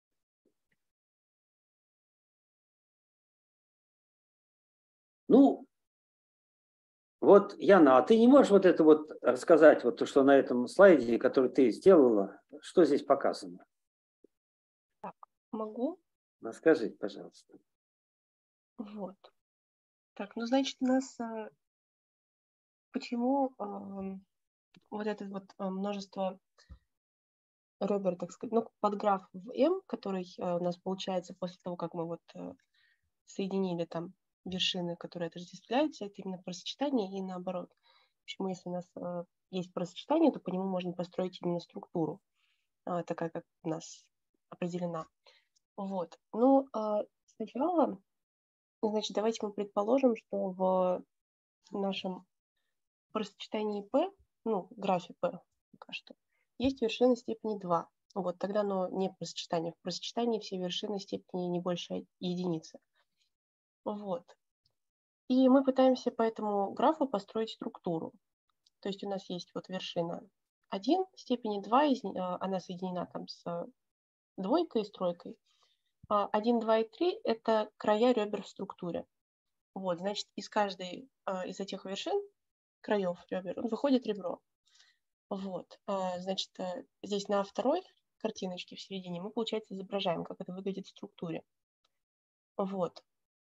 Ну, вот, Яна, а ты не можешь вот это вот рассказать, вот то, что на этом слайде, который ты сделала, что здесь показано? Так, могу. Расскажи, пожалуйста. Вот. Так, ну, значит, у нас а, почему а, вот это вот а, множество ребер, так сказать, ну, подграф в M, который а, у нас получается после того, как мы вот а, соединили там вершины, которые отождествляются, это именно просочетание и наоборот. Почему, если у нас а, есть просочетание, то по нему можно построить именно структуру, а, такая, как у нас определена. Вот. Ну, а, сначала, значит, давайте мы предположим, что в нашем просочетании P, ну, графе P пока что, есть вершины степени два. Вот, тогда оно не просочетание. В просочетании все вершины степени не больше единицы. Вот. И мы пытаемся по этому графу построить структуру. То есть у нас есть вот вершина один степени два, она соединена там с двойкой и с тройкой. один, два и три – это края ребер в структуре. Вот, значит, из каждой из этих вершин, краев ребер, выходит ребро. Вот, значит, здесь на второй картиночке в середине мы, получается, изображаем, как это выглядит в структуре. Вот.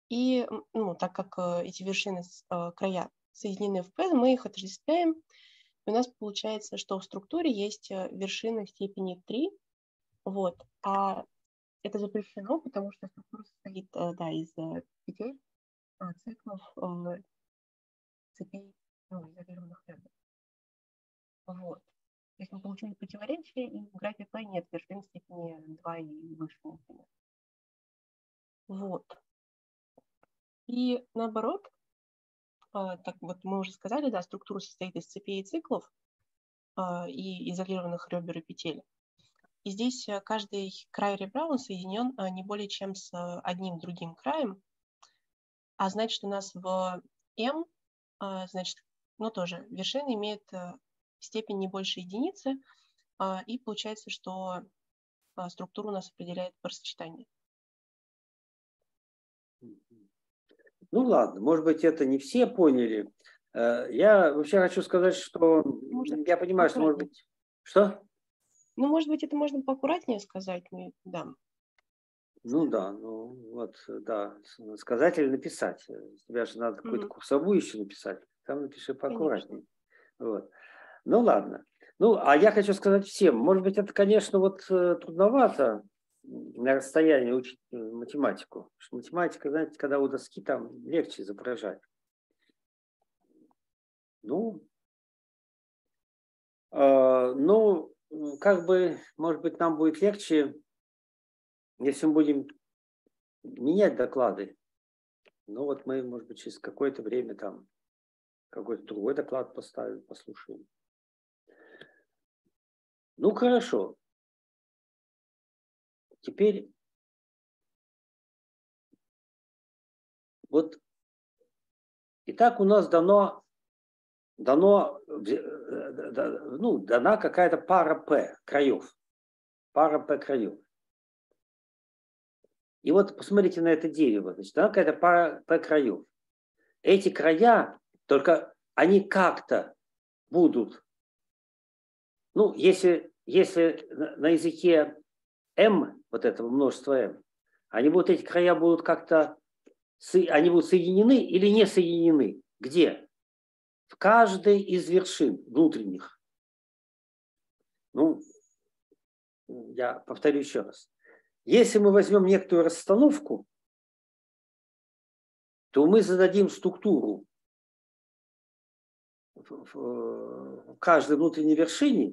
И ну, так как эти вершины, края соединены в P, мы их отождествляем. У нас получается, что в структуре есть вершины в степени три. Вот. А это запрещено, потому что структура состоит да, из петель, циклов, цепей, ну, изолированных ребер. Вот. То есть мы получили противоречие, и в графе P нет вершин в степени два и выше, например. Вот. И наоборот, так вот мы уже сказали, да, структура состоит из цепей и циклов и изолированных ребер и петель. И здесь каждый край ребра, он соединен не более чем с одним другим краем. А значит, у нас в M, значит, ну тоже вершина имеет степень не больше единицы, и получается, что структуру у нас определяет паросочетание. Ну ладно, может быть, это не все поняли. Я вообще хочу сказать, что может, я понимаю, что может быть... Что? Ну, может быть, это можно поаккуратнее сказать, да. Ну да, ну вот, да, сказать или написать. Тебе же надо какую-то курсовую еще написать. Там напиши поаккуратнее. Вот. Ну ладно. Ну, а я хочу сказать всем, может быть, это, конечно, вот трудновато на расстоянии учить математику. Потому что математика, знаете, когда у доски, там легче изображать. Ну, э, ну, как бы, может быть, нам будет легче, если мы будем менять доклады. Ну, вот мы, может быть, через какое-то время там какой-то другой доклад поставим, послушаем. Ну, хорошо. Теперь вот итак, у нас дано, дано ну, дана какая-то пара P краев. Пара P краев. И вот посмотрите на это дерево. Значит, дана какая-то пара P краев. Эти края, только они как-то будут, ну, если, если на языке M, вот этого множества M, они будут, эти края будут как-то, они будут соединены или не соединены? Где? В каждой из вершин внутренних. Ну, я повторю еще раз. Если мы возьмем некоторую расстановку, то мы зададим структуру в каждой внутренней вершине.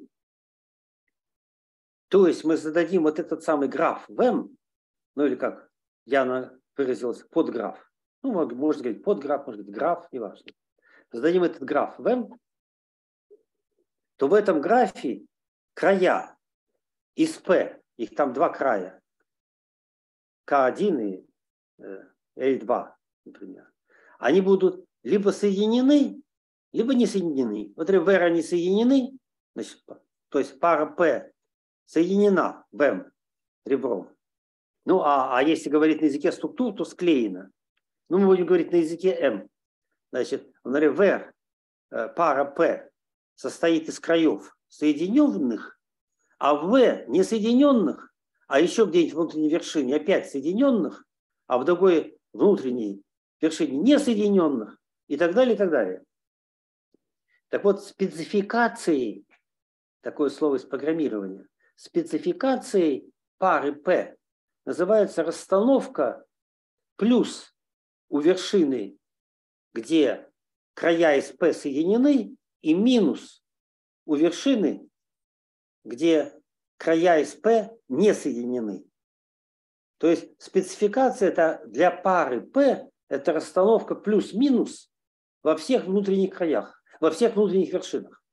То есть мы зададим вот этот самый граф в M, ну или как Яна выразилась, подграф. Ну, можно говорить подграф, может быть граф, неважно. Зададим этот граф в M, то в этом графе края из P, их там два края, К один и Л два, например, они будут либо соединены, либо не соединены. Вот в R они соединены, значит, то есть пара P соединена в M ребром. Ну, а, а если говорить на языке структур, то склеена. Ну, мы будем говорить на языке M. Значит, в R пара P состоит из краев соединенных, а в V несоединенных, а еще где-нибудь в внутренней вершине опять соединенных, а в другой внутренней вершине несоединенных и так далее, и так далее. Так вот, спецификацией, такое слово из программирования, спецификацией пары P называется расстановка плюс у вершины, где края из P соединены, и минус у вершины, где края из P не соединены. То есть спецификация это для пары P, это расстановка плюс-минус во всех внутренних краях, во всех внутренних вершинах.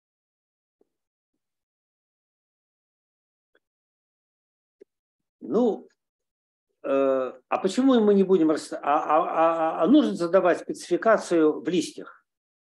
Ну, э, а почему мы не будем... А, а, а, а нужно задавать спецификацию в листьях?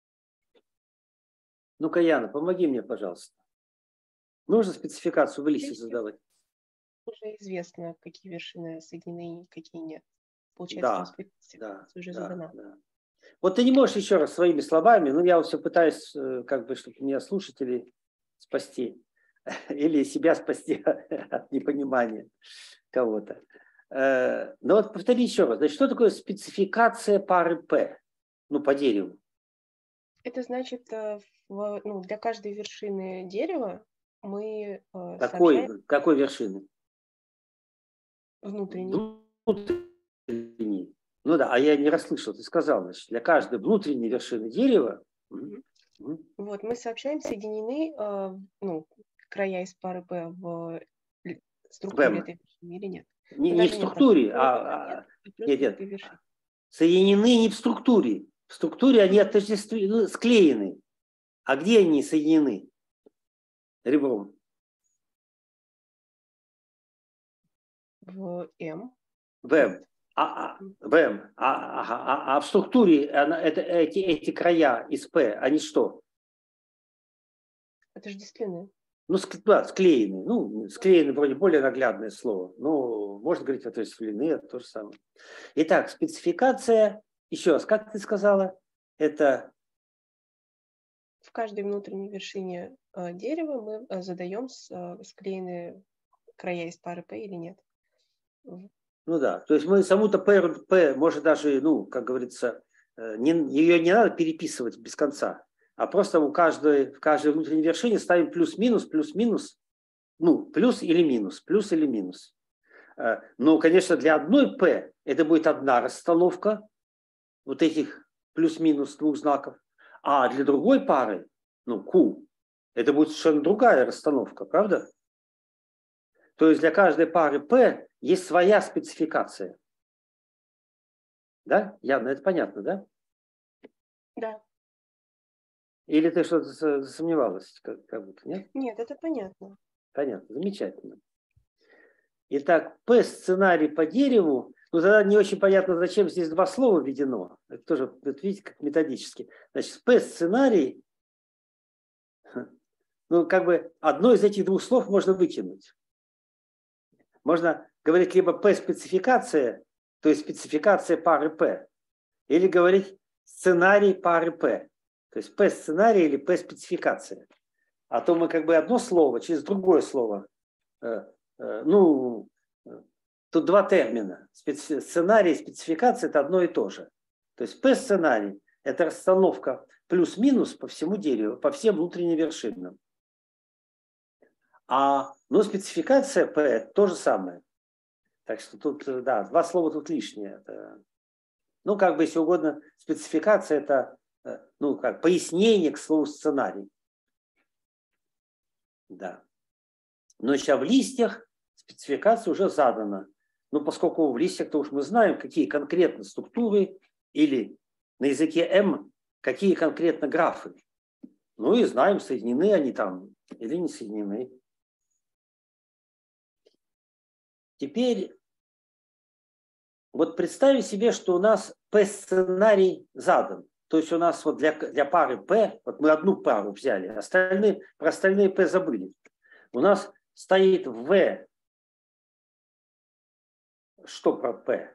Ну-ка, Яна, помоги мне, пожалуйста. Нужно спецификацию в листьях задавать? Уже известно, какие вершины соединены, какие нет. Получается, да, там спецификация да, уже да, задана. Да. Вот ты не можешь еще раз своими словами, ну я вот все пытаюсь, как бы, чтобы меня слушатели спасти или себя спасти от непонимания кого-то. Э, ну вот повтори еще раз. Значит, что такое спецификация пары P? Ну, по дереву. Это значит, э, в, ну, для каждой вершины дерева мы э, сообщаем Какой, какой вершины? внутренней. Внутренней. Ну да, а я не расслышал, ты сказал, значит, для каждой внутренней вершины дерева. Мгм. Мгм. Вот, мы сообщаем соединены, э, ну, края из пары P в л- структуре Вэм. этой вершины или нет. Не, Ну, не в даже нет, по структуре, структуре пока нет, а, а- а просто нет, в нет. этой вершине. Соединены не в структуре. В структуре они Мгм. отождествлены, ну, склеены. А где они соединены ребром? В M. Вэм. Нет. А, а, М. вэм. А, ага, а, а в структуре она, это, эти, эти края из П, они что? Отождествлены. Ну, ск- да, склеены. Ну, склеены вроде более наглядное слово. Но можно говорить отождествлены, это то же самое. Итак, спецификация, еще раз, как ты сказала, это В каждой внутренней вершине э, дерева мы э, задаем с, э, склеенные края из пары P или нет. В- ну да, то есть мы саму-то P, P может даже, ну, как говорится, э, не, ее не надо переписывать без конца, а просто у каждой, в каждой внутренней вершине ставим плюс-минус, плюс-минус, ну, плюс или минус, плюс или минус. Э, Но, конечно, для одной P это будет одна расстановка вот этих плюс-минус двух знаков, а для другой пары, ну, Q, это будет совершенно другая расстановка, правда? То есть для каждой пары P есть своя спецификация. Да? Явно это понятно, да? Да. Или ты что-то засомневалась, как, как будто, нет? Нет, это понятно. Понятно, замечательно. Итак, P-сценарий по дереву, ну тогда не очень понятно, зачем здесь два слова введено. Это тоже, вот видите, как методически. Значит, P-сценарий, ну как бы одно из этих двух слов можно выкинуть. Можно говорить либо P-спецификация, то есть спецификация пары P, или говорить сценарий пары P. То есть P-сценарий или P-спецификация. А то мы как бы одно слово через другое слово. Э, э, ну, э, тут два термина. Специ- сценарий и спецификация – это одно и то же. То есть P-сценарий – это расстановка плюс-минус по всему дереву, по всем внутренним вершинам. А ну, спецификация P – это то же самое. Так что тут, э, да, два слова тут лишние. Это, ну, как бы, если угодно, спецификация – это, э, ну, как пояснение к слову сценарий. Да. Но сейчас в листьях спецификация уже задана. Но поскольку в листьях-то уж мы знаем, какие конкретно структуры или на языке М, какие конкретно графы. Ну и знаем, соединены они там или не соединены. Теперь вот представим себе, что у нас P-сценарий задан. То есть у нас вот для, для пары P, вот мы одну пару взяли, остальные, про остальные P забыли. У нас стоит V. Что про P?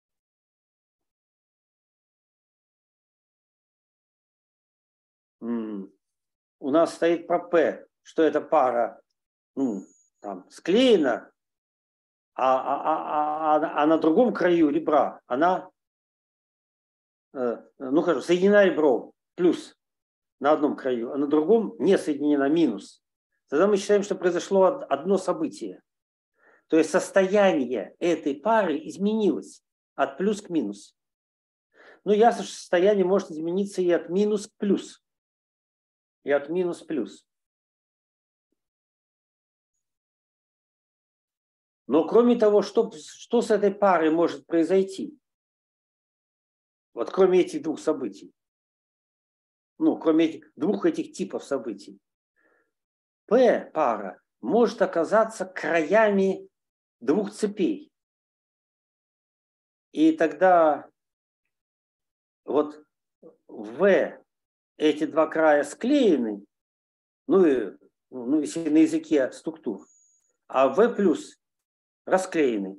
М, У нас стоит про P, что эта пара, ну, там, склеена, а, а, а, а, а на другом краю ребра она, э, ну хорошо, соединена ребром, плюс на одном краю, а на другом не соединена, минус. Тогда мы считаем, что произошло одно событие. То есть состояние этой пары изменилось от плюс к минус. Ну, ясно, что состояние может измениться и от минус к плюс, и от минус к плюс. Но кроме того, что, что с этой парой может произойти? Вот кроме этих двух событий. Ну, кроме этих, двух этих типов событий. P-пара может оказаться краями двух цепей. И тогда вот В эти два края склеены, ну, и, ну если на языке структур, а В плюс расклеены.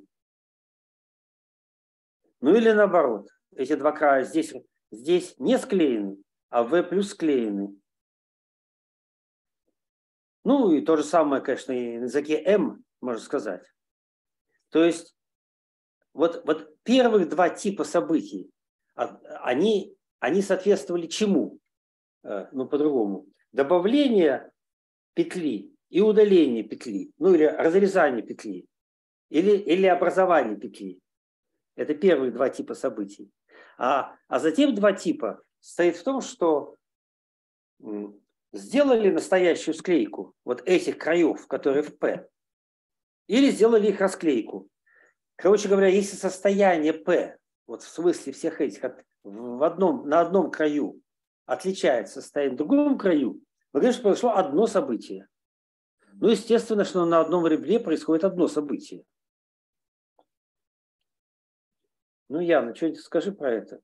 Ну или наоборот, эти два края здесь, здесь не склеены, а В плюс склеены. Ну и то же самое, конечно, и на языке М, можно сказать. То есть вот, вот первых два типа событий, они, они соответствовали чему? Ну, по-другому. Добавление петли и удаление петли, ну или разрезание петли, или, или образование петли. Это первые два типа событий. А, а затем два типа состоит в том, что сделали настоящую склейку вот этих краев, которые в P, или сделали их расклейку. Короче говоря, если состояние P, вот в смысле всех этих, в одном, на одном краю отличается от состояния на другом краю, мы говорим, что произошло одно событие. Ну, естественно, что на одном ребре происходит одно событие. Ну, Яна, что-нибудь скажи про это.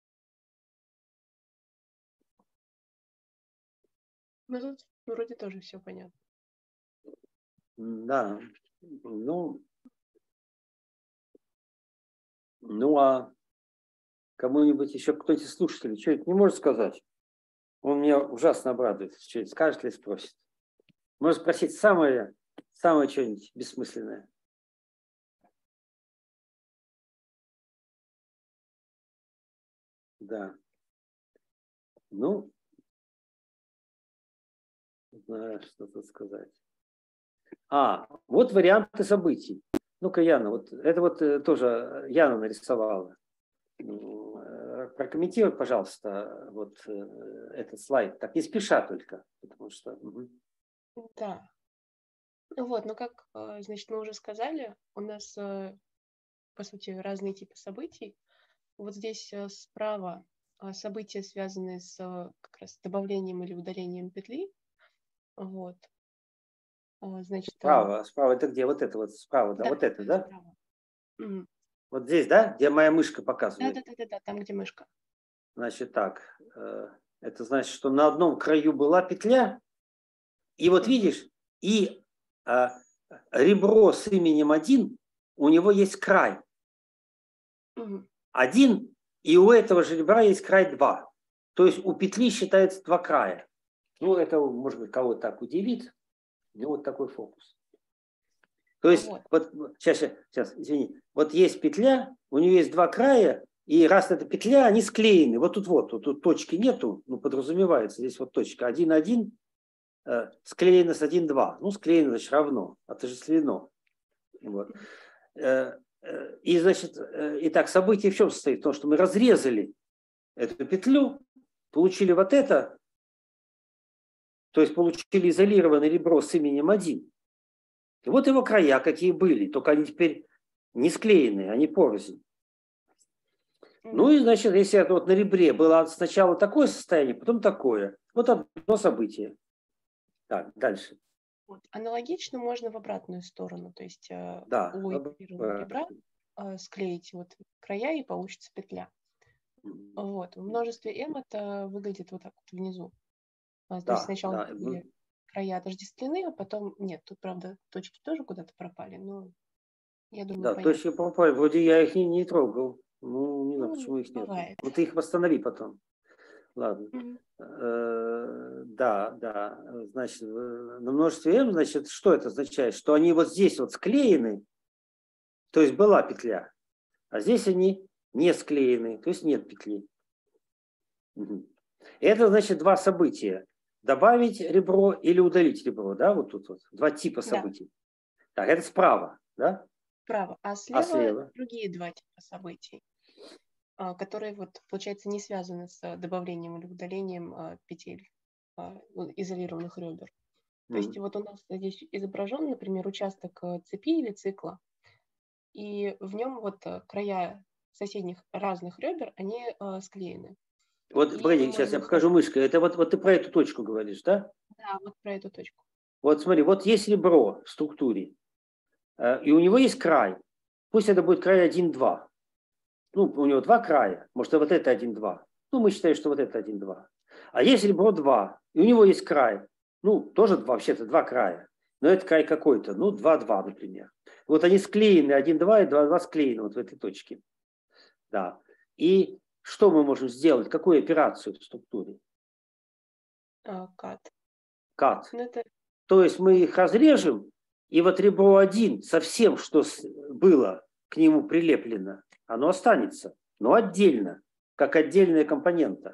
Ну, тут вроде тоже все понятно. Да, ну, ну а кому-нибудь еще, кто-нибудь из слушателей что-нибудь не может сказать? Он меня ужасно обрадует, что-нибудь скажет или спросит. Может спросить самое, самое что-нибудь бессмысленное. Да. Ну, не знаю, что тут сказать. А, вот варианты событий. Ну-ка, Яна, вот это вот тоже Яна нарисовала. Прокомментируй, пожалуйста, вот этот слайд. Так не спеша только, потому что... Да. Вот, ну как, значит, мы уже сказали, у нас, по сути, разные типы событий. Вот здесь справа события, связанные с как раз добавлением или удалением петли. Вот. Значит, справа, справа это где? Вот это вот справа, да? Да, Вот это, да? справа. Угу. Вот здесь, да? Где моя мышка показывает? Да, да, да, да, там, где мышка. Значит так, это значит, что на одном краю была петля, и вот угу. видишь, и а, ребро с именем один, у него есть край. Угу. Один, и у этого же ребра есть край два. То есть у петли считается два края. Ну, это, может быть, кого-то так удивит. Ну, вот такой фокус. То есть, вот. Вот, сейчас, сейчас, извини. Вот есть петля, у нее есть два края, и раз это петля, они склеены. Вот тут вот, тут, тут точки нету, ну, подразумевается, здесь вот точка один-один, э, склеено с один-два. Ну, склеено, значит, равно, отождествлено. Вот. Э, э, и, значит, э, итак, событие в чем состоит? В том, что мы разрезали эту петлю, получили вот это, то есть получили изолированное ребро с именем один. И вот его края какие были, только они теперь не склеенные, они порознь. Mm-hmm. Ну и, значит, если это вот на ребре было сначала такое состояние, потом такое. Вот одно событие. Так, дальше. Вот. Аналогично можно в обратную сторону. То есть да, у изолированного ребра э, склеить вот края и получится петля. Mm-hmm. Вот. В множестве m это выглядит вот так вот внизу. То да, есть сначала да. были края отождествлены, а потом нет. Тут, правда, точки тоже куда-то пропали, но я думаю, да, понятно. точки пропали. Вроде я их не, не трогал. Ну, не знаю, ну, почему их бывает. нет. Вот ты их восстанови потом. Ладно. Mm-hmm. Э-э- да, да. Значит, на множестве m, значит, что это означает? Что они вот здесь вот склеены, то есть была петля, а здесь они не склеены, то есть нет петли. Угу. Это, значит, два события. Добавить ребро или удалить ребро, да, вот тут вот. Два типа событий. Да. Так, это справа, да? Справа. А слева, а слева другие два типа событий, которые, вот, получается, не связаны с добавлением или удалением петель изолированных ребер. То mm-hmm. есть вот у нас здесь изображен, например, участок цепи или цикла, и в нем вот края соседних разных ребер, они склеены. Вот, и погоди, сейчас я покажу мышкой. Это вот, вот ты про эту точку говоришь, да? Да, вот про эту точку. Вот смотри, вот есть ребро в структуре, и у него есть край. Пусть это будет край один-два. Ну, у него два края. Может, вот это один-два. Ну, мы считаем, что вот это один-два. А есть ребро два, и у него есть край. Ну, тоже вообще-то два края. Но это край какой-то. Ну, два-два, например. Вот они склеены, один-два и два-два склеены вот в этой точке. Да. И что мы можем сделать? Какую операцию в структуре? Кат. Кат. Ну, это... То есть мы их разрежем, и вот ребро один со всем, что было к нему прилеплено, оно останется, но отдельно, как отдельная компонента.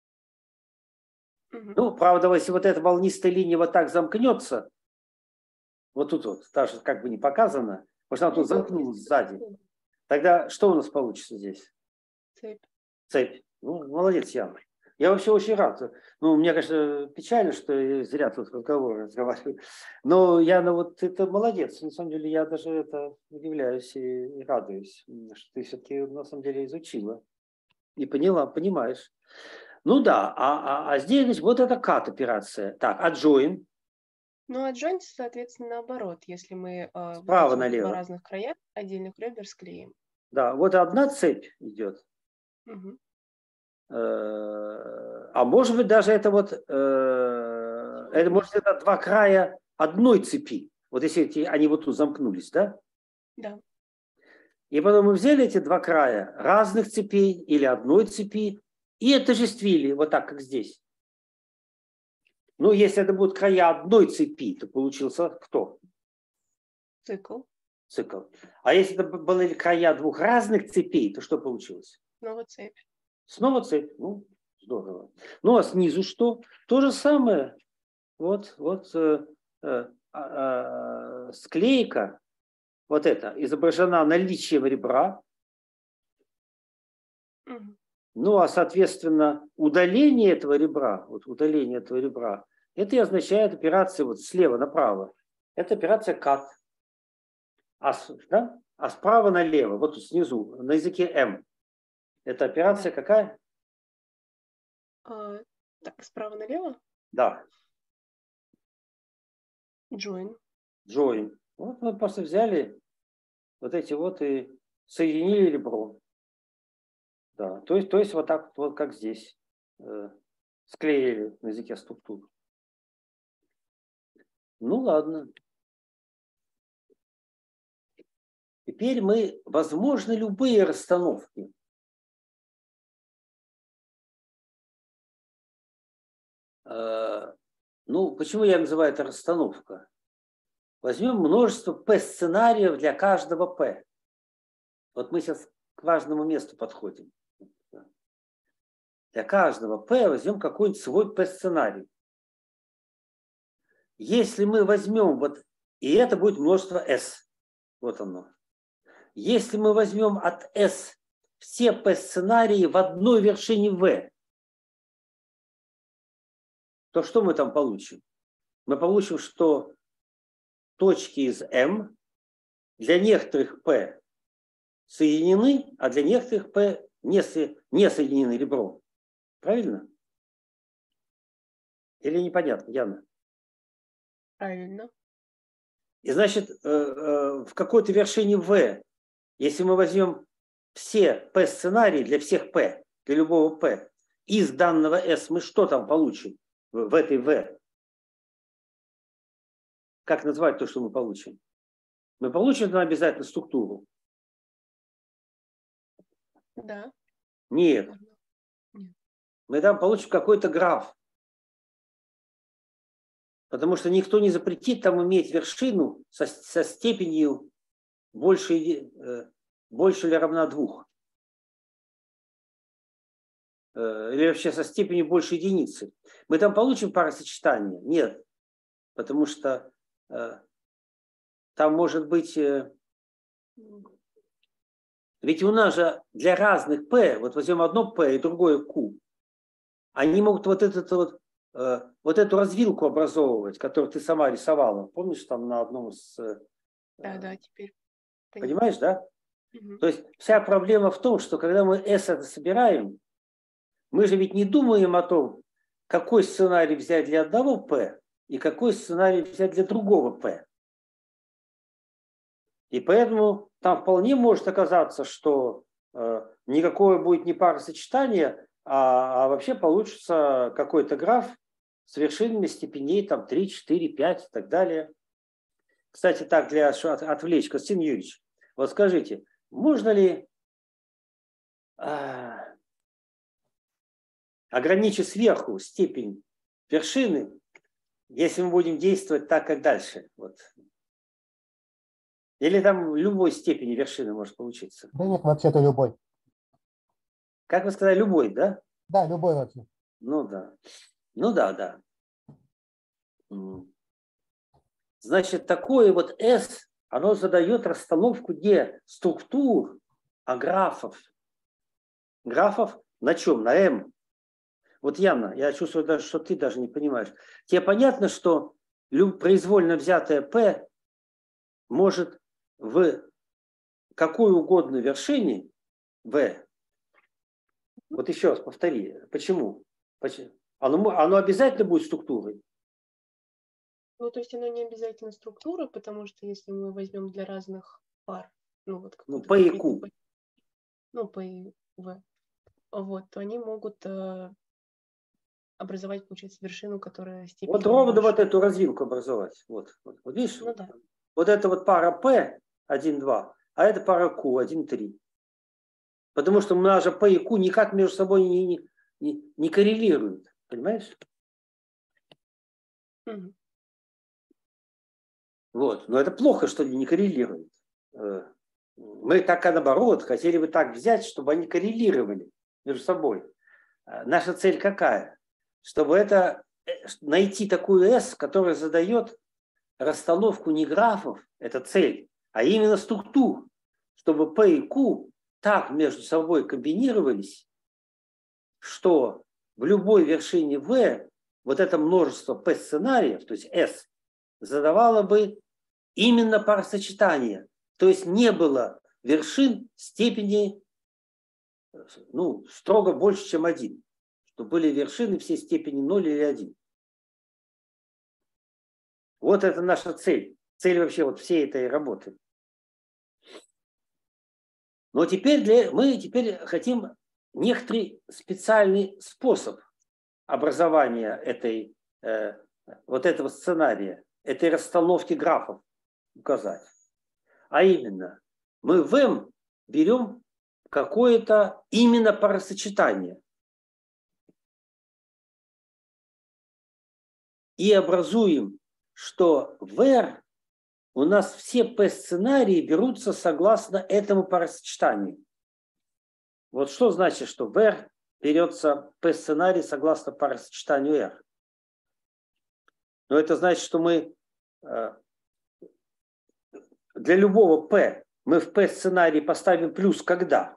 Мгм. Ну, правда, если вот эта волнистая линия вот так замкнется, вот тут вот, даже как бы не показано, потому что она тут замкнулась сзади, тогда что у нас получится здесь? Цепь. Цепь. Ну, молодец, Яна. Я вообще очень рад. Ну, мне, конечно, печально, что я зря тут разговоры разговариваю. Но, Яна, вот это молодец. На самом деле, я даже это удивляюсь и, и радуюсь, что ты все-таки, на самом деле, изучила. И поняла, понимаешь. Ну да, а, а, а здесь, значит, вот это кат-операция. Так, а join? Ну, а joint, соответственно, наоборот, если мы э, вот Справа эти вот налево. два разных края отдельных ребер склеим. Да, вот одна цепь идет. Мгм. Э, А может быть, даже это вот, э, это может это два края одной цепи. Вот если эти, они вот тут замкнулись, да? Да. И потом мы взяли эти два края разных цепей или одной цепи и отождествили, вот так, как здесь. Ну, если это будут края одной цепи, то получился кто? Цикл. Цикл. А если это были края двух разных цепей, то что получилось? Снова цепь. Снова цепь. Ну, здорово. Ну, а снизу что? То же самое. Вот, вот э, э, э, склейка, вот это, изображена наличием ребра. Мгм. Ну, а, соответственно, удаление этого ребра, вот удаление этого ребра, это и означает операция вот слева направо. Это операция cut. А, с- да? А справа налево, вот тут снизу, на языке M. Это операция Да. какая? А, так, справа налево. Да, Join. join. Вот мы просто взяли вот эти вот и соединили ребро. Да, то есть, то есть вот так вот, как здесь. Э, склеили на языке структур. Ну ладно. Теперь мы, возможны любые расстановки. Э, ну, почему я называю это расстановка? Возьмем множество P-сценариев для каждого P. Вот мы сейчас к важному месту подходим. Для каждого P возьмем какой-нибудь свой P-сценарий. Если мы возьмем вот, и это будет множество S. Вот оно. Если мы возьмем от S все P-сценарии в одной вершине V, то что мы там получим? Мы получим, что точки из M для некоторых P соединены, а для некоторых P не, со, не соединены ребром. Правильно? Или непонятно, Яна? Правильно. И значит, э, э, в какой-то вершине V, если мы возьмем все P-сценарии для всех P, для любого P, из данного S мы что там получим в, в этой V? Как назвать то, что мы получим? Мы получим там обязательно структуру? Да. Нет. Можно. Нет. Мы там получим какой-то граф. Потому что никто не запретит там иметь вершину со, со степенью больше, э, больше или равна двух. Э, или вообще со степенью больше единицы. Мы там получим паросочетание? Нет. Потому что э, там может быть... Э, ведь у нас же для разных P, вот возьмем одно P и другое Q, они могут вот, этот, вот, э, вот эту развилку образовывать, которую ты сама рисовала. Помнишь, там на одном из... Э, Да, да, теперь понимаешь, да? Угу. То есть вся проблема в том, что когда мы S это собираем, мы же ведь не думаем о том, какой сценарий взять для одного P и какой сценарий взять для другого P. И поэтому там вполне может оказаться, что э, никакое будет не паросочетание, а, а вообще получится какой-то граф с вершинами степеней там три, четыре, пять и так далее. Кстати, так, для отвлечь, Константин Юрьевич, вот скажите, можно ли э, ограничить сверху степень вершины, если мы будем действовать так, как дальше? Вот. Или там в любой степени вершины может получиться? Да нет, вообще-то любой. Как вы сказали, любой, да? Да, любой вообще. Ну да. Ну да, да. Значит, такое вот S, оно задает расстановку не структур, а графов. Графов на чем? На M. Вот Яна, я чувствую даже, что ты даже не понимаешь. Тебе понятно, что произвольно взятое P может в какой угодно вершине V. Вот еще раз повтори. Почему? Почему? Оно, оно обязательно будет структурой? Ну, то есть оно не обязательно структура, потому что если мы возьмем для разных пар, ну, вот Ну, P и Q. Ну, P и V, вот, то они могут э, образовать, получается, вершину, которая степень. Вот ровно вот эту развилку образовать. Вот, вот, вот видишь? Ну, да. Вот это вот пара P один, два, а это пара Q один, три. Потому что у нас же P и Q никак между собой не, не, не, не коррелируют. Понимаешь? Угу. Вот. Но это плохо, что они не коррелируют. Мы так, а наоборот, хотели бы так взять, чтобы они коррелировали между собой. Наша цель какая? Чтобы это найти такую S, которая задает расстановку не графов, это цель, а именно структур, чтобы P и Q так между собой комбинировались, что в любой вершине V вот это множество P сценариев, то есть S, задавало бы именно паросочетание. То есть не было вершин степени, ну, строго больше, чем один. Что были вершины все степени ноль или один. Вот это наша цель. Цель вообще вот всей этой работы. Но теперь для, мы теперь хотим некоторый специальный способ образования этой, э, вот этого сценария, этой расстановки графов указать. А именно, мы в M берем какое-то именно паросочетание и образуем, что в R у нас все P-сценарии берутся согласно этому паросочетанию. Вот что значит, что в R берется P-сценарий согласно паросочетанию R? Но это значит, что мы для любого P мы в P-сценарии поставим плюс когда?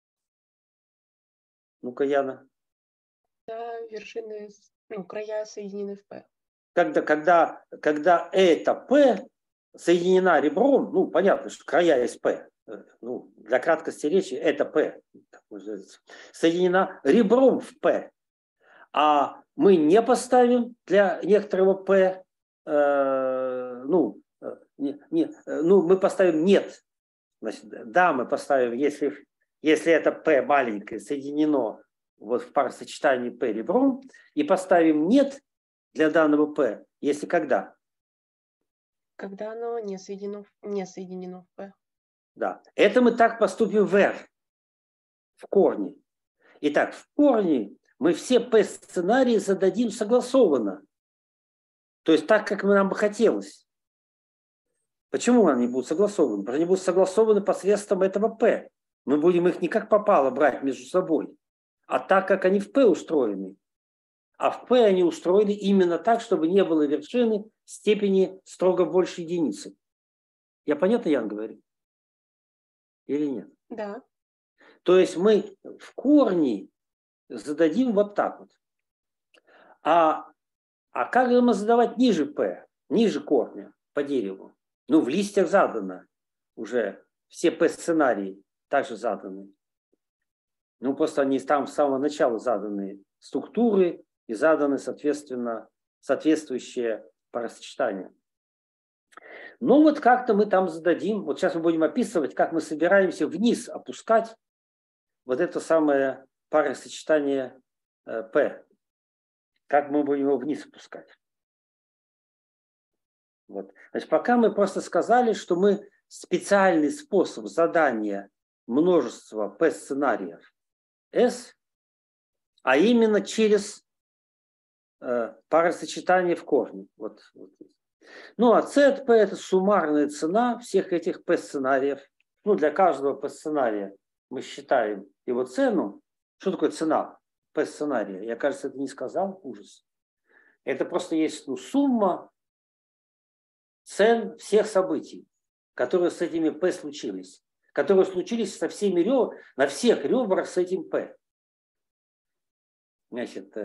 Ну-ка, Яна. Да, вершины, ну, края соединены в P. Когда, когда, когда это P соединена ребром, ну, понятно, что края из P, ну, для краткости речи, это P, соединена ребром в P, а мы не поставим для некоторого P, э, ну, не, не, ну, мы поставим нет. Значит, да, мы поставим, если, если это P маленькое соединено вот в паросочетании P ребром, и поставим нет для данного P, если когда? Когда оно не соединено, не соединено в P. Да. Это мы так поступим в R, в корне. Итак, в корне мы все P-сценарии зададим согласованно. То есть так, как нам бы хотелось. Почему они будут согласованы? Потому что они будут согласованы посредством этого P. Мы будем их не как попало брать между собой, а так, как они в P устроены. А в P они устроены именно так, чтобы не было вершины степени строго больше единицы. Я понятно, Ян, говорю? Или нет? Да. То есть мы в корне зададим вот так вот. А, а как же мы задавать ниже P, ниже корня по дереву? Ну, в листьях задано уже все P-сценарии также заданы. Ну, просто они там с самого начала заданы структуры и заданы, соответственно, соответствующие паросочетания. Ну, вот как-то мы там зададим. Вот сейчас мы будем описывать, как мы собираемся вниз опускать вот это самое паросочетание э, P. Как мы будем его вниз опускать. Вот. Значит, пока мы просто сказали, что мы специальный способ задания множества P-сценариев S, а именно через э, паросочетание в корне. Вот, вот. Ну, а C от P – это суммарная цена всех этих P-сценариев. Ну, для каждого P-сценария мы считаем его цену. Что такое цена P-сценария? Я, кажется, это не сказал. Ужас. Это просто есть ну, сумма цен всех событий, которые с этими P случились. Которые случились со всеми ребрами, на всех ребрах с этим P. Значит,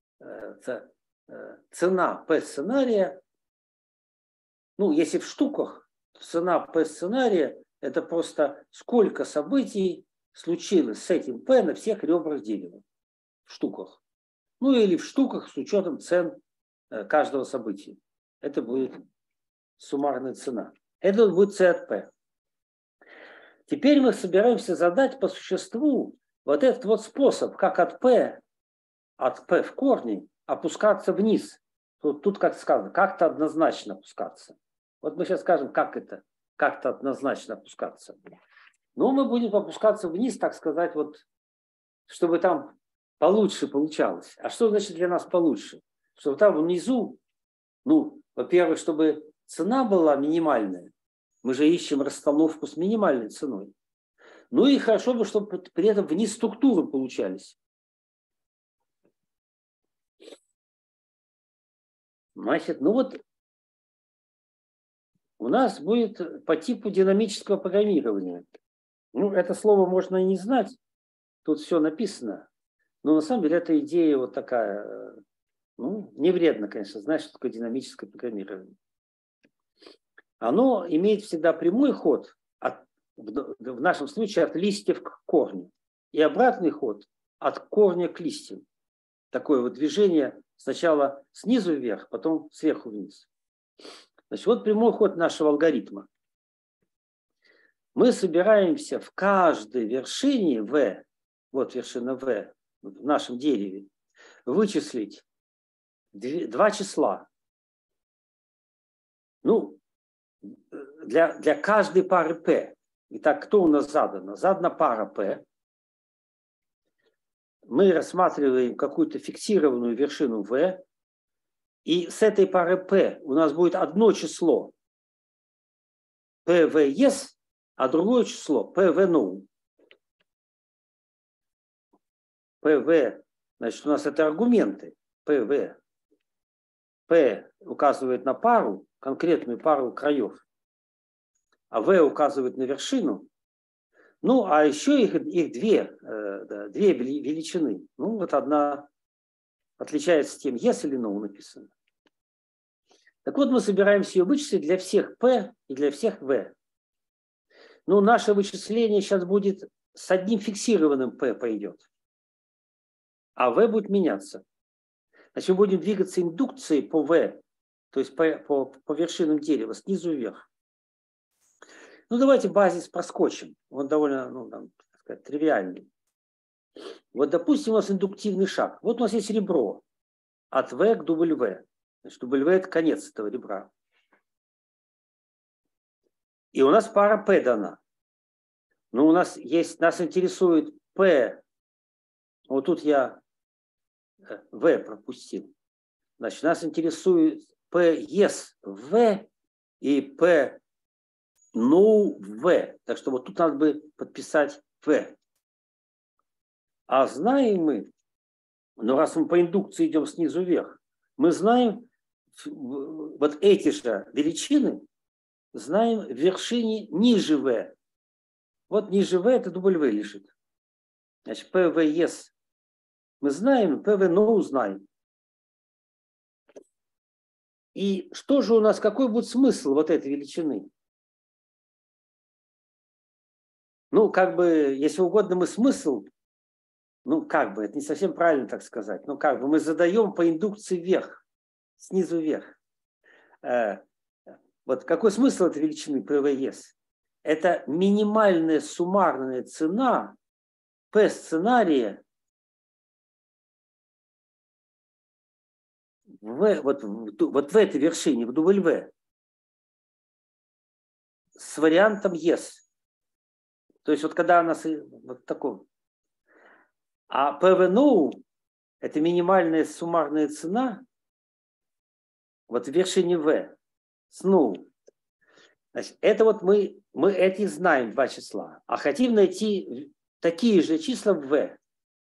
цена P-сценария, ну, если в штуках, цена P-сценария – это просто сколько событий случилось с этим P на всех ребрах дерева. В штуках. Ну, или в штуках с учетом цен каждого события. Это будет суммарная цена. Это будет C от P. Теперь мы собираемся задать по существу вот этот вот способ, как от P, от P в корне опускаться вниз. Тут, тут как сказано, как-то однозначно опускаться. Вот мы сейчас скажем, как это, как-то однозначно опускаться. Но мы будем опускаться вниз, так сказать, вот, чтобы там получше получалось. А что значит для нас получше? Чтобы там внизу, ну, во-первых, чтобы цена была минимальная. Мы же ищем расстановку с минимальной ценой. Ну и хорошо бы, чтобы при этом вниз структуры получались. Значит, ну вот у нас будет по типу динамического программирования. Ну, это слово можно и не знать. Тут все написано. Но на самом деле эта идея вот такая, ну, не вредно, конечно, знать, что такое динамическое программирование. Оно имеет всегда прямой ход, от, в нашем случае от листьев к корню, и обратный ход от корня к листьям. Такое вот движение сначала снизу вверх, потом сверху вниз. Значит, вот прямой ход нашего алгоритма. Мы собираемся в каждой вершине V, вот вершина V в нашем дереве, вычислить два числа. Ну, для, для каждой пары P. Итак, кто у нас задано? Задана пара P. Мы рассматриваем какую-то фиксированную вершину V. И с этой пары P у нас будет одно число P V yes, а другое число P V no. P V, значит, у нас это аргументы. P V. P указывает на пару, конкретную пару краев, а V указывает на вершину. Ну, а еще их, их две, э, две величины. Ну, вот одна отличается тем, yes или no написано. Так вот, мы собираемся ее вычислить для всех P и для всех V. Ну, наше вычисление сейчас будет с одним фиксированным P пойдет, а V будет меняться. Значит, мы будем двигаться индукцией по V, то есть по, по, по вершинам дерева, снизу вверх. Ну, давайте базис проскочим. Он довольно, ну, так сказать, тривиальный. Вот, допустим, у нас индуктивный шаг. Вот у нас есть ребро от V к W. Значит, W – это конец этого ребра. И у нас пара P дана. Но у нас есть, нас интересует P. Вот тут я V пропустил. Значит, нас интересует P yes V и P no V. Так что вот тут надо бы подписать V. А знаем мы, но раз мы по индукции идем снизу вверх, мы знаем вот эти же величины, знаем в вершине ниже V. Вот ниже V это W лежит. Значит, P V yes мы знаем, P V no знаем. И что же у нас, какой будет смысл вот этой величины? Ну, как бы, если угодно, мы смысл, ну, как бы, это не совсем правильно так сказать, но как бы мы задаем по индукции вверх, снизу вверх. Вот какой смысл этой величины P V yes? Это минимальная суммарная цена P-сценария в, вот, вот в этой вершине, в W, с вариантом yes. То есть вот когда у нас вот такой. А P V no – это минимальная суммарная цена вот в вершине V с null. Значит, это вот мы, мы эти знаем, два числа. А хотим найти такие же числа в V.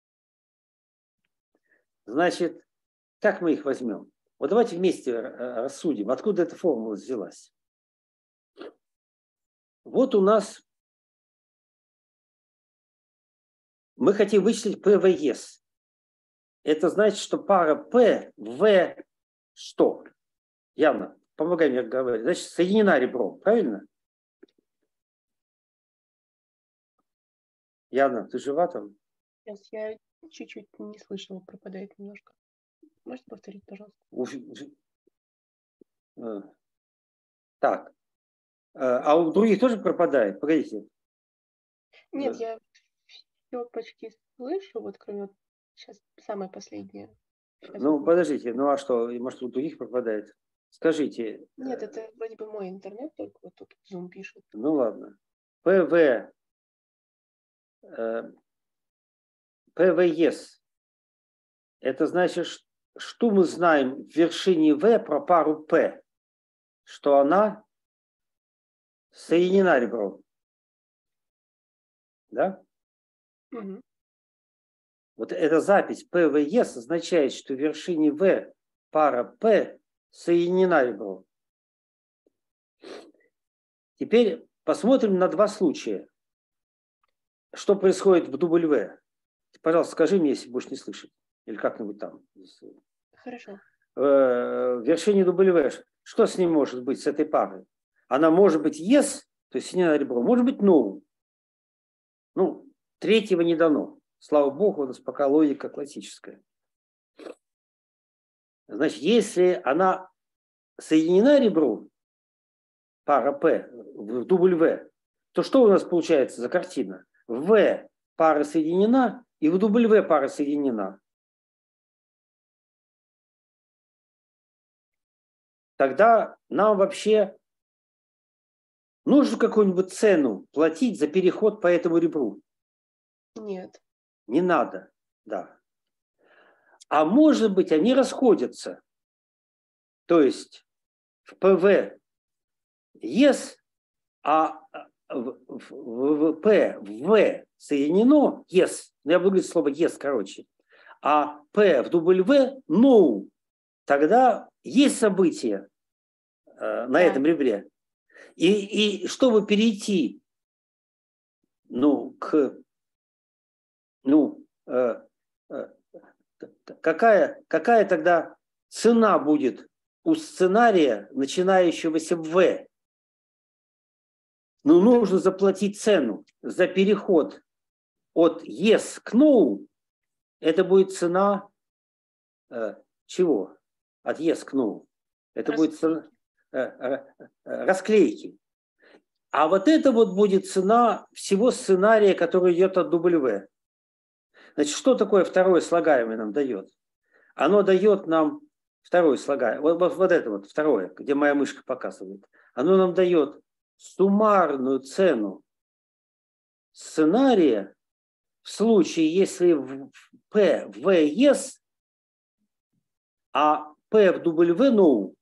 Значит, как мы их возьмем? Вот давайте вместе рассудим, откуда эта формула взялась. Вот у нас мы хотим вычислить пэ вэ эс. Это значит, что пара P, V, что? Явно, помогай мне говорить. Значит, соединена ребром, правильно? Яна, ты жива там? Сейчас я чуть-чуть не слышала, пропадает немножко. Можете повторить, пожалуйста? Так. А у других тоже пропадает? Погодите. Нет, я все почти слышу, вот кроме вот сейчас самое последнее. Сейчас Ну, вот... подождите, ну а что, может, у других пропадает? Скажите. Нет, это вроде бы мой интернет, только вот тут Zoom пишет. Ну, ладно. пэ вэ, пэ вэ эс. Это значит, что мы знаем в вершине V про пару P? Что она соединена ребром. Да? Угу. Вот эта запись пэ вэ эс означает, что в вершине V пара P соединена ребром. Теперь посмотрим на два случая. Что происходит в W? Пожалуйста, скажи мне, если будешь не слышать. Или как-нибудь там. Хорошо. В вершине W. Что с ней может быть, с этой парой? Она может быть yes, то есть соединена ребром, может быть no. Ну, третьего не дано. Слава Богу, у нас пока логика классическая. Значит, если она соединена ребром, пара P в W, то что у нас получается за картина? В V пара соединена, и в W пара соединена. Тогда нам вообще нужно какую-нибудь цену платить за переход по этому ребру? Нет. Не надо, да. А может быть, они расходятся. То есть в пэ вэ yes, а в, в, в P, в V соединено yes. Я буду говорить слово yes, короче. А P в W no. Тогда есть событие э, на да. этом ребре. И, и чтобы перейти ну, к ну, э, э, какая, какая тогда цена будет у сценария, начинающегося в V? Ну, нужно заплатить цену за переход от yes к no. Это будет цена э, чего? От yes к no. Это будет цена э, э, расклейки. А вот это вот будет цена всего сценария, который идет от W. Значит, что такое второе слагаемое нам дает? Оно дает нам второе слагаемое. Вот, вот, вот это вот второе, где моя мышка показывает. Оно нам дает суммарную цену сценария в случае, если в P в V yes, а P в W no.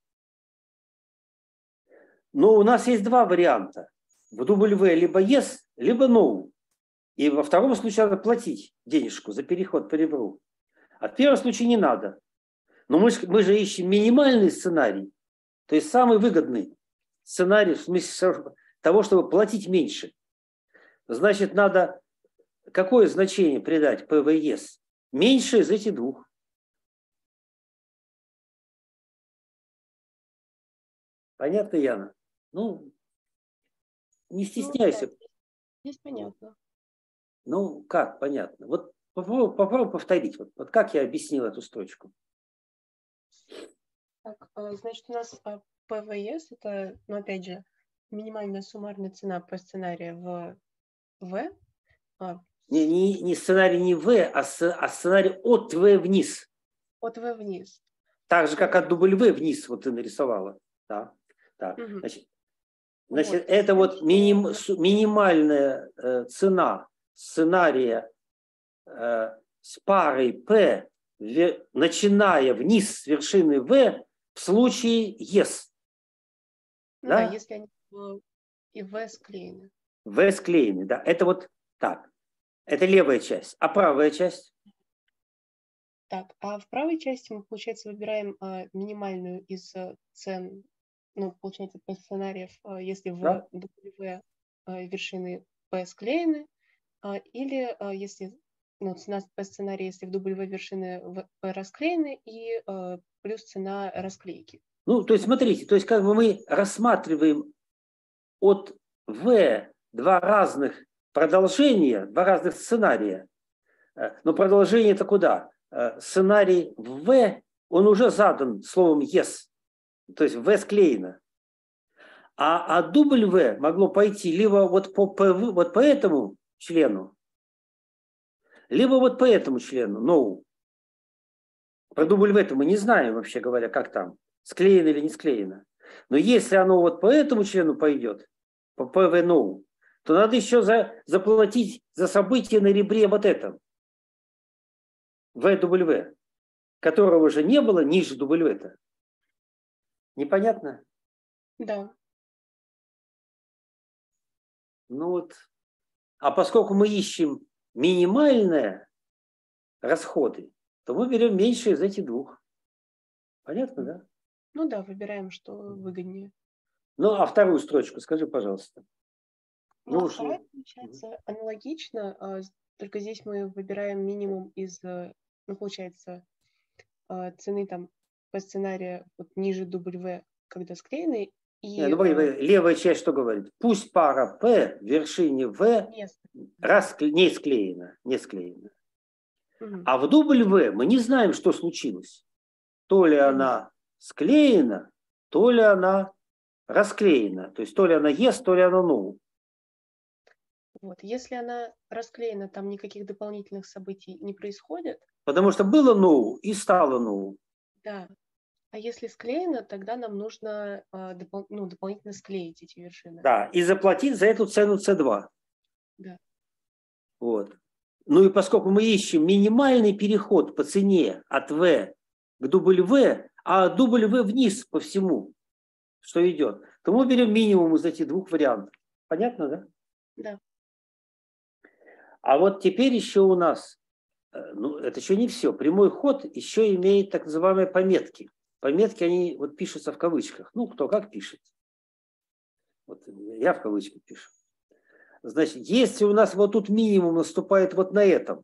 Но у нас есть два варианта. В W либо yes, либо no. И во втором случае надо платить денежку за переход по ребру. А в первом случае не надо. Но мы, мы же ищем минимальный сценарий. То есть самый выгодный сценарий в смысле того, чтобы платить меньше. Значит, надо какое значение придать пэ вэ эс? Меньше из этих двух. Понятно, Яна? Ну, не стесняйся. Ну, да, здесь понятно. Ну, как понятно? Вот попробуй, попробуй повторить. Вот, вот как я объяснил эту строчку. Так, значит, у нас пэ вэ эс это, ну, опять же, минимальная суммарная цена по сценарию в V. А, не, не, не сценарий не V, а, с, а сценарий от V вниз. От V вниз. Так же, как от W вниз, вот ты нарисовала. Да. Так. Угу. Значит, значит вот. это вот миним, минимальная э, цена сценария э, с парой P, в, начиная вниз с вершины V в случае yes. Ну да, Да? если они в и В склеены. В склеены, да. Это вот так. Это левая часть. А правая часть? Так, а в правой части мы, получается, выбираем а, минимальную из а, цен, ну, получается, по сценариев, а, если Да? в W а, вершины P склеены, а, или а, если, ну, цена по сценарию, если в W вершины в P расклеены, и а, плюс цена расклейки. Ну, то есть, смотрите, то есть, как бы мы рассматриваем от В два разных продолжения, два разных сценария. Э, Но продолжение это куда? Э, Сценарий в В, он уже задан словом yes, то есть В склеено. А, а W могло пойти либо вот по, по, вот по этому члену, либо вот по этому члену, no. Про W мы не знаем, вообще говоря, как там, склеено или не склеено. Но если оно вот по этому члену пойдет, по пэ вэ no, то надо еще за, заплатить за событие на ребре вот этом, вэ дабл ю, которого же не было ниже дабл ю-то. Непонятно? Да. Ну вот. А поскольку мы ищем минимальные расходы, то мы берем меньше из этих двух. Понятно, да? Ну да, выбираем, что выгоднее. Ну, а вторую строчку скажи, пожалуйста. Ну, Ну, а вторая, уж... получается, аналогично, а, с- только здесь мы выбираем минимум из, э, ну, получается, а, цены там по сценарию вот ниже W, когда склеены, Не, и ну, смотри, а, смотри, левая часть что говорит? Пусть пара P в вершине V не склеены. раз не склеена, не склеена. Мгм. А в W мы не знаем, что случилось. То ли Мгм. она склеена, то ли она расклеена. То есть то ли она yes, то ли она no. Вот. Если она расклеена, там никаких дополнительных событий не происходит, Потому что было no и стало no. да. А если склеено, тогда нам нужно а, допол- ну, дополнительно склеить эти вершины. Да, и заплатить за эту цену си два. Да. Вот. Ну и поскольку мы ищем минимальный переход по цене от V к W, а W вниз по всему, что идет, то мы берем минимум из этих двух вариантов. Понятно, да? Да. А вот теперь еще у нас, э, ну это еще не все, прямой ход еще имеет так называемые пометки. Пометки, они вот пишутся в кавычках. Ну, кто как пишет. Вот я в кавычках пишу. Значит, если у нас вот тут минимум наступает вот на этом,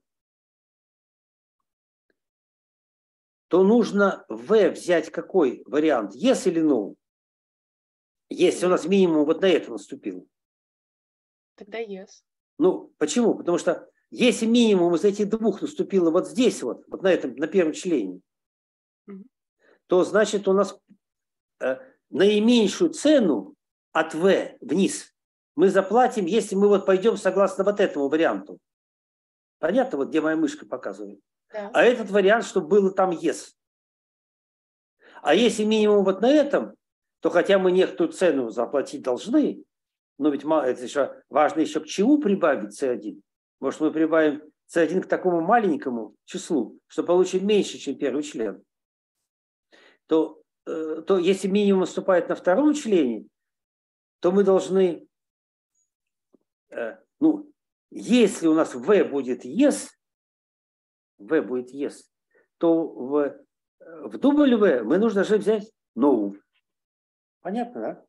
то нужно В взять какой вариант? Yes или no? Если у нас минимум вот на это наступил. Тогда yes. Ну, почему? Потому что если минимум из этих двух наступило вот здесь вот, вот на этом, на первом члене, Мгм. то значит у нас э, наименьшую цену от В вниз мы заплатим, если мы вот пойдем согласно вот этому варианту. Понятно, вот где моя мышка показывает? Да. А этот вариант, чтобы было там yes. А если минимум вот на этом, то хотя мы некоторую цену заплатить должны, но ведь мало, это еще важно еще к чему прибавить си один. Может, мы прибавим си один к такому маленькому числу, что получим меньше, чем первый член. То, э, то если минимум наступает на втором члене, то мы должны, э, ну, если у нас V будет yes, V будет yes, то в, в W мы нужно же взять no. Понятно, да?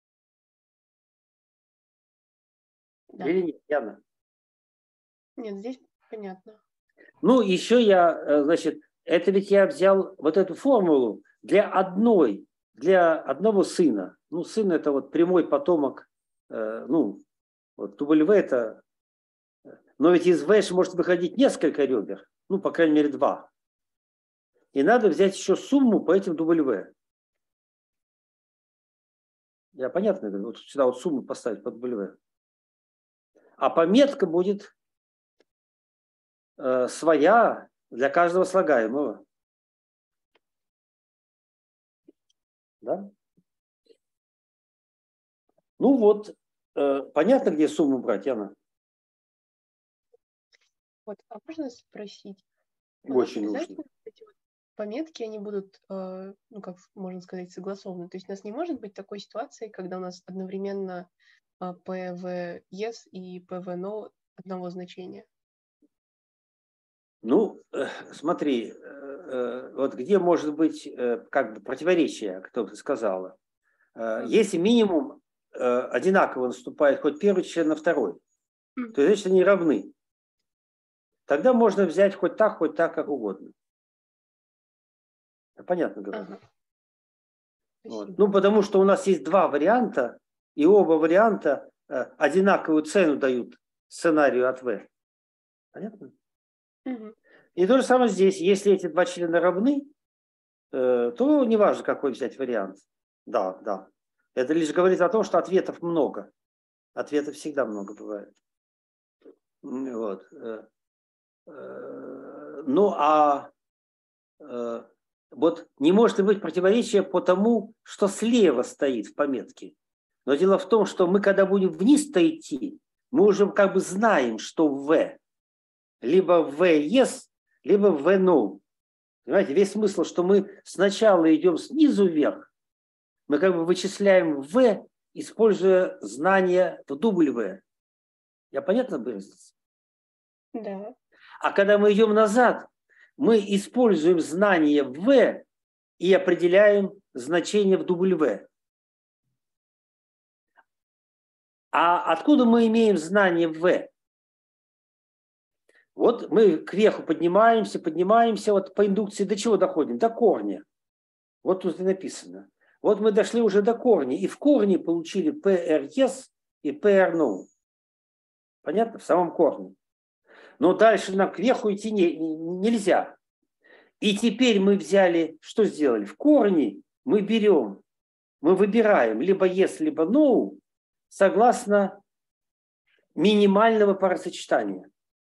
Да. Или нет, Яна? Нет, здесь понятно. Ну, еще я, значит, это ведь я взял вот эту формулу для одной, для одного сына. Ну, сын это вот прямой потомок, э, ну, вот W это, но ведь из V может выходить несколько ребер, ну, по крайней мере, два. И надо взять еще сумму по этим W. Я понятно говорю, вот сюда вот сумму поставить под W. А пометка будет э, своя для каждого слагаемого. Да? Ну вот, э, понятно, где сумму брать, Яна? Вот, а можно спросить? У нас Очень обязательно нужно. вот эти вот пометки, они будут, э, ну, как можно сказать, согласованы. То есть у нас не может быть такой ситуации, когда у нас одновременно э, пэ вэ yes и пэ вэ no одного значения. Ну, э, смотри, э, э, вот где может быть э, как бы противоречие, кто ты сказала. Э, Мгм. Если минимум э, одинаково наступает хоть первый член на второй, Мгм. то значит они равны. Тогда можно взять хоть так, хоть так, как угодно. Я понятно говорю. Ага, Вот. спасибо. Ну, потому что у нас есть два варианта, и оба варианта э, одинаковую цену дают сценарию от В. Понятно? Мгм. И то же самое здесь. Если эти два члена равны, э, то неважно, какой взять вариант. Да, да. Это лишь говорит о том, что ответов много. Ответов всегда много бывает. М, Вот. э, э, Ну, а э, вот не может быть противоречия по тому, что слева стоит в пометке. Но дело в том, что мы, когда будем вниз-то идти, мы уже как бы знаем, что В. Либо В yes, либо В no. Понимаете, весь смысл, что мы сначала идем снизу вверх, мы как бы вычисляем В, используя знания в W. Я понятно выразился? Да. А когда мы идем назад, мы используем знания в В и определяем значение в W. А откуда мы имеем знание в В? Вот мы кверху поднимаемся, поднимаемся, вот по индукции до чего доходим? До корня. Вот тут и написано. Вот мы дошли уже до корня, и в корне получили пэ эр yes и пэ эр no. Понятно? В самом корне. Но дальше нам кверху идти не, нельзя. И теперь мы взяли, что сделали? В корне мы берем, мы выбираем либо yes, либо no, согласно минимального паросочетания.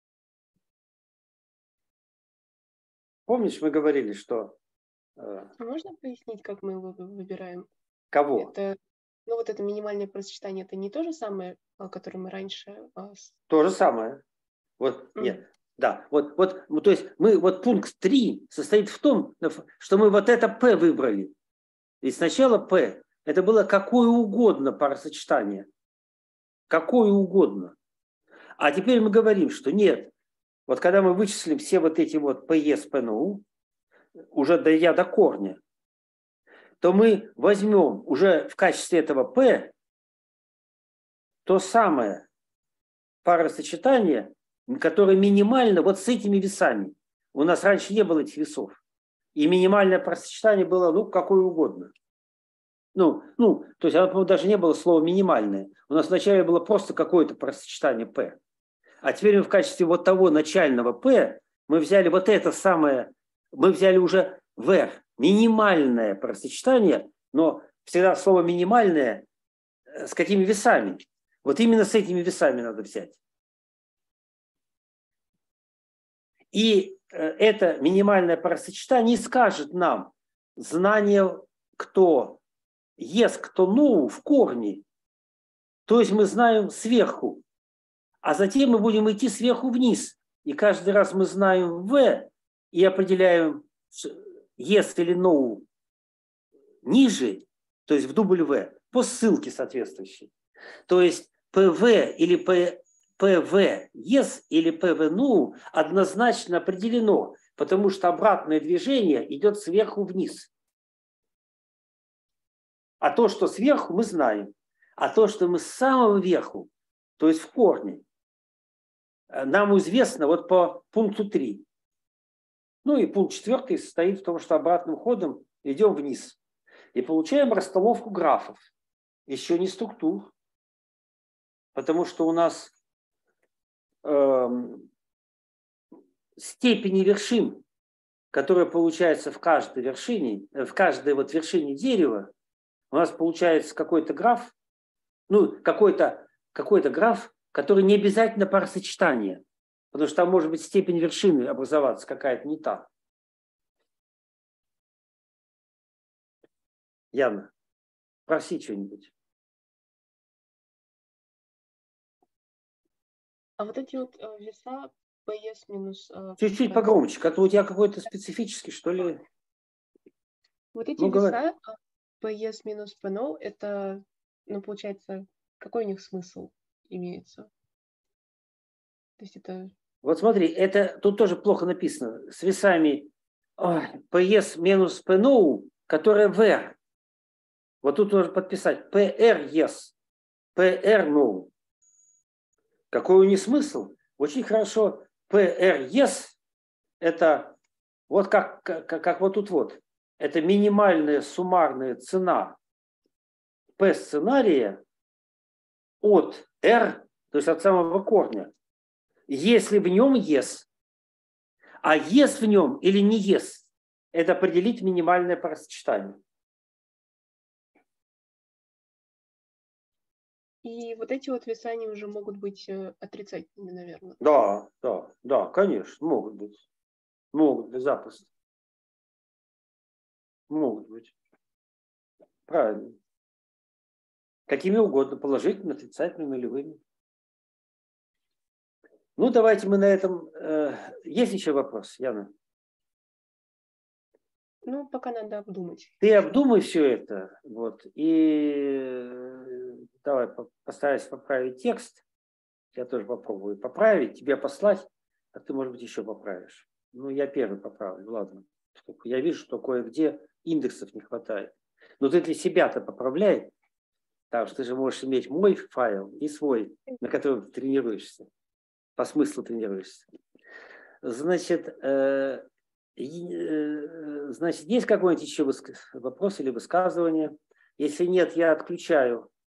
Помнишь, мы говорили, что... Э, А можно пояснить, как мы его вы- выбираем? кого? Это, ну, вот это минимальное просчитание, это не то же самое, о котором мы раньше... а, с- То же самое. Вот, Мгм. нет. Да, вот, вот, ну, то есть мы, вот пункт три состоит в том, что мы вот это P выбрали. И сначала P, это было какое угодно паросочетание. Какое угодно. А теперь мы говорим, что нет. Вот когда мы вычислим все вот эти вот пэ ес, пэ эн, уже дойдя до корня, то мы возьмем уже в качестве этого P то самое паросочетание, которое минимально вот с этими весами. У нас раньше не было этих весов. И минимальное паросочетание было, ну, какое угодно. Ну, ну, то есть, оно, по-моему, даже не было слова минимальное. У нас вначале было просто какое-то паросочетание P. А теперь мы в качестве вот того начального P мы взяли вот это самое, мы взяли уже V, минимальное паросочетание, но всегда слово минимальное с какими весами? Вот именно с этими весами надо взять. И это минимальное паросочетание скажет нам знание, кто yes, кто no в корне. То есть мы знаем сверху, а затем мы будем идти сверху вниз. И каждый раз мы знаем v и определяем yes или no ниже, то есть в W, по ссылке соответствующей. То есть пэ вэ или пэ вэ yes или пэ вэ no однозначно определено, потому что обратное движение идет сверху вниз. А то, что сверху, мы знаем. А то, что мы с самого верху, то есть в корне, нам известно вот по пункту три. Ну и пункт четвертый состоит в том, что обратным ходом идем вниз. И получаем расстановку графов. Еще не структур. Потому что у нас э, степени вершин, которые получаются в каждой вершине, в каждой вот вершине дерева, у нас получается какой-то граф, ну, какой-то какой-то граф, который не обязательно паросочетание, потому что там может быть степень вершины образоваться какая-то не та. Яна, проси что-нибудь. А вот эти вот э, веса ps минус... э, Чуть-чуть P. погромче, как-то у тебя какой-то специфический, что ли? Вот эти Ну, говори. веса а, ps минус p null, это, ну, получается, какой у них смысл имеется? То есть это... Вот смотри, это тут тоже плохо написано. С весами ой, ps минус p no, которая в r. Вот тут нужно подписать pr yes, pr no. Какой у них смысл? Очень хорошо. pr yes это вот как, как, как вот тут вот. Это минимальная суммарная цена p сценария от r, то есть от самого корня, если в нем yes. А yes в нем или не yes, это определить минимальное парасочетание. И вот эти вот веса, они уже могут быть э, отрицательными, наверное. Да, да, да, конечно, могут быть. Могут быть, запросто. Могут быть. Правильно. Какими угодно, положительными, отрицательными, нулевыми. Ну, давайте мы на этом... Э, есть еще вопрос, Яна? Ну, пока надо обдумать. Ты обдумай все это, вот, и давай постарайся поправить текст. Я тоже попробую поправить, тебе послать, а ты, может быть, еще поправишь. Ну, я первый поправлю, ладно. Я вижу, что кое-где индексов не хватает. Но ты для себя-то поправляй, потому что ты же можешь иметь мой файл и свой, на котором ты тренируешься. По смыслу тренируешься. Значит, э, э, значит, есть какой-нибудь еще вопрос или высказывание? Если нет, я отключаю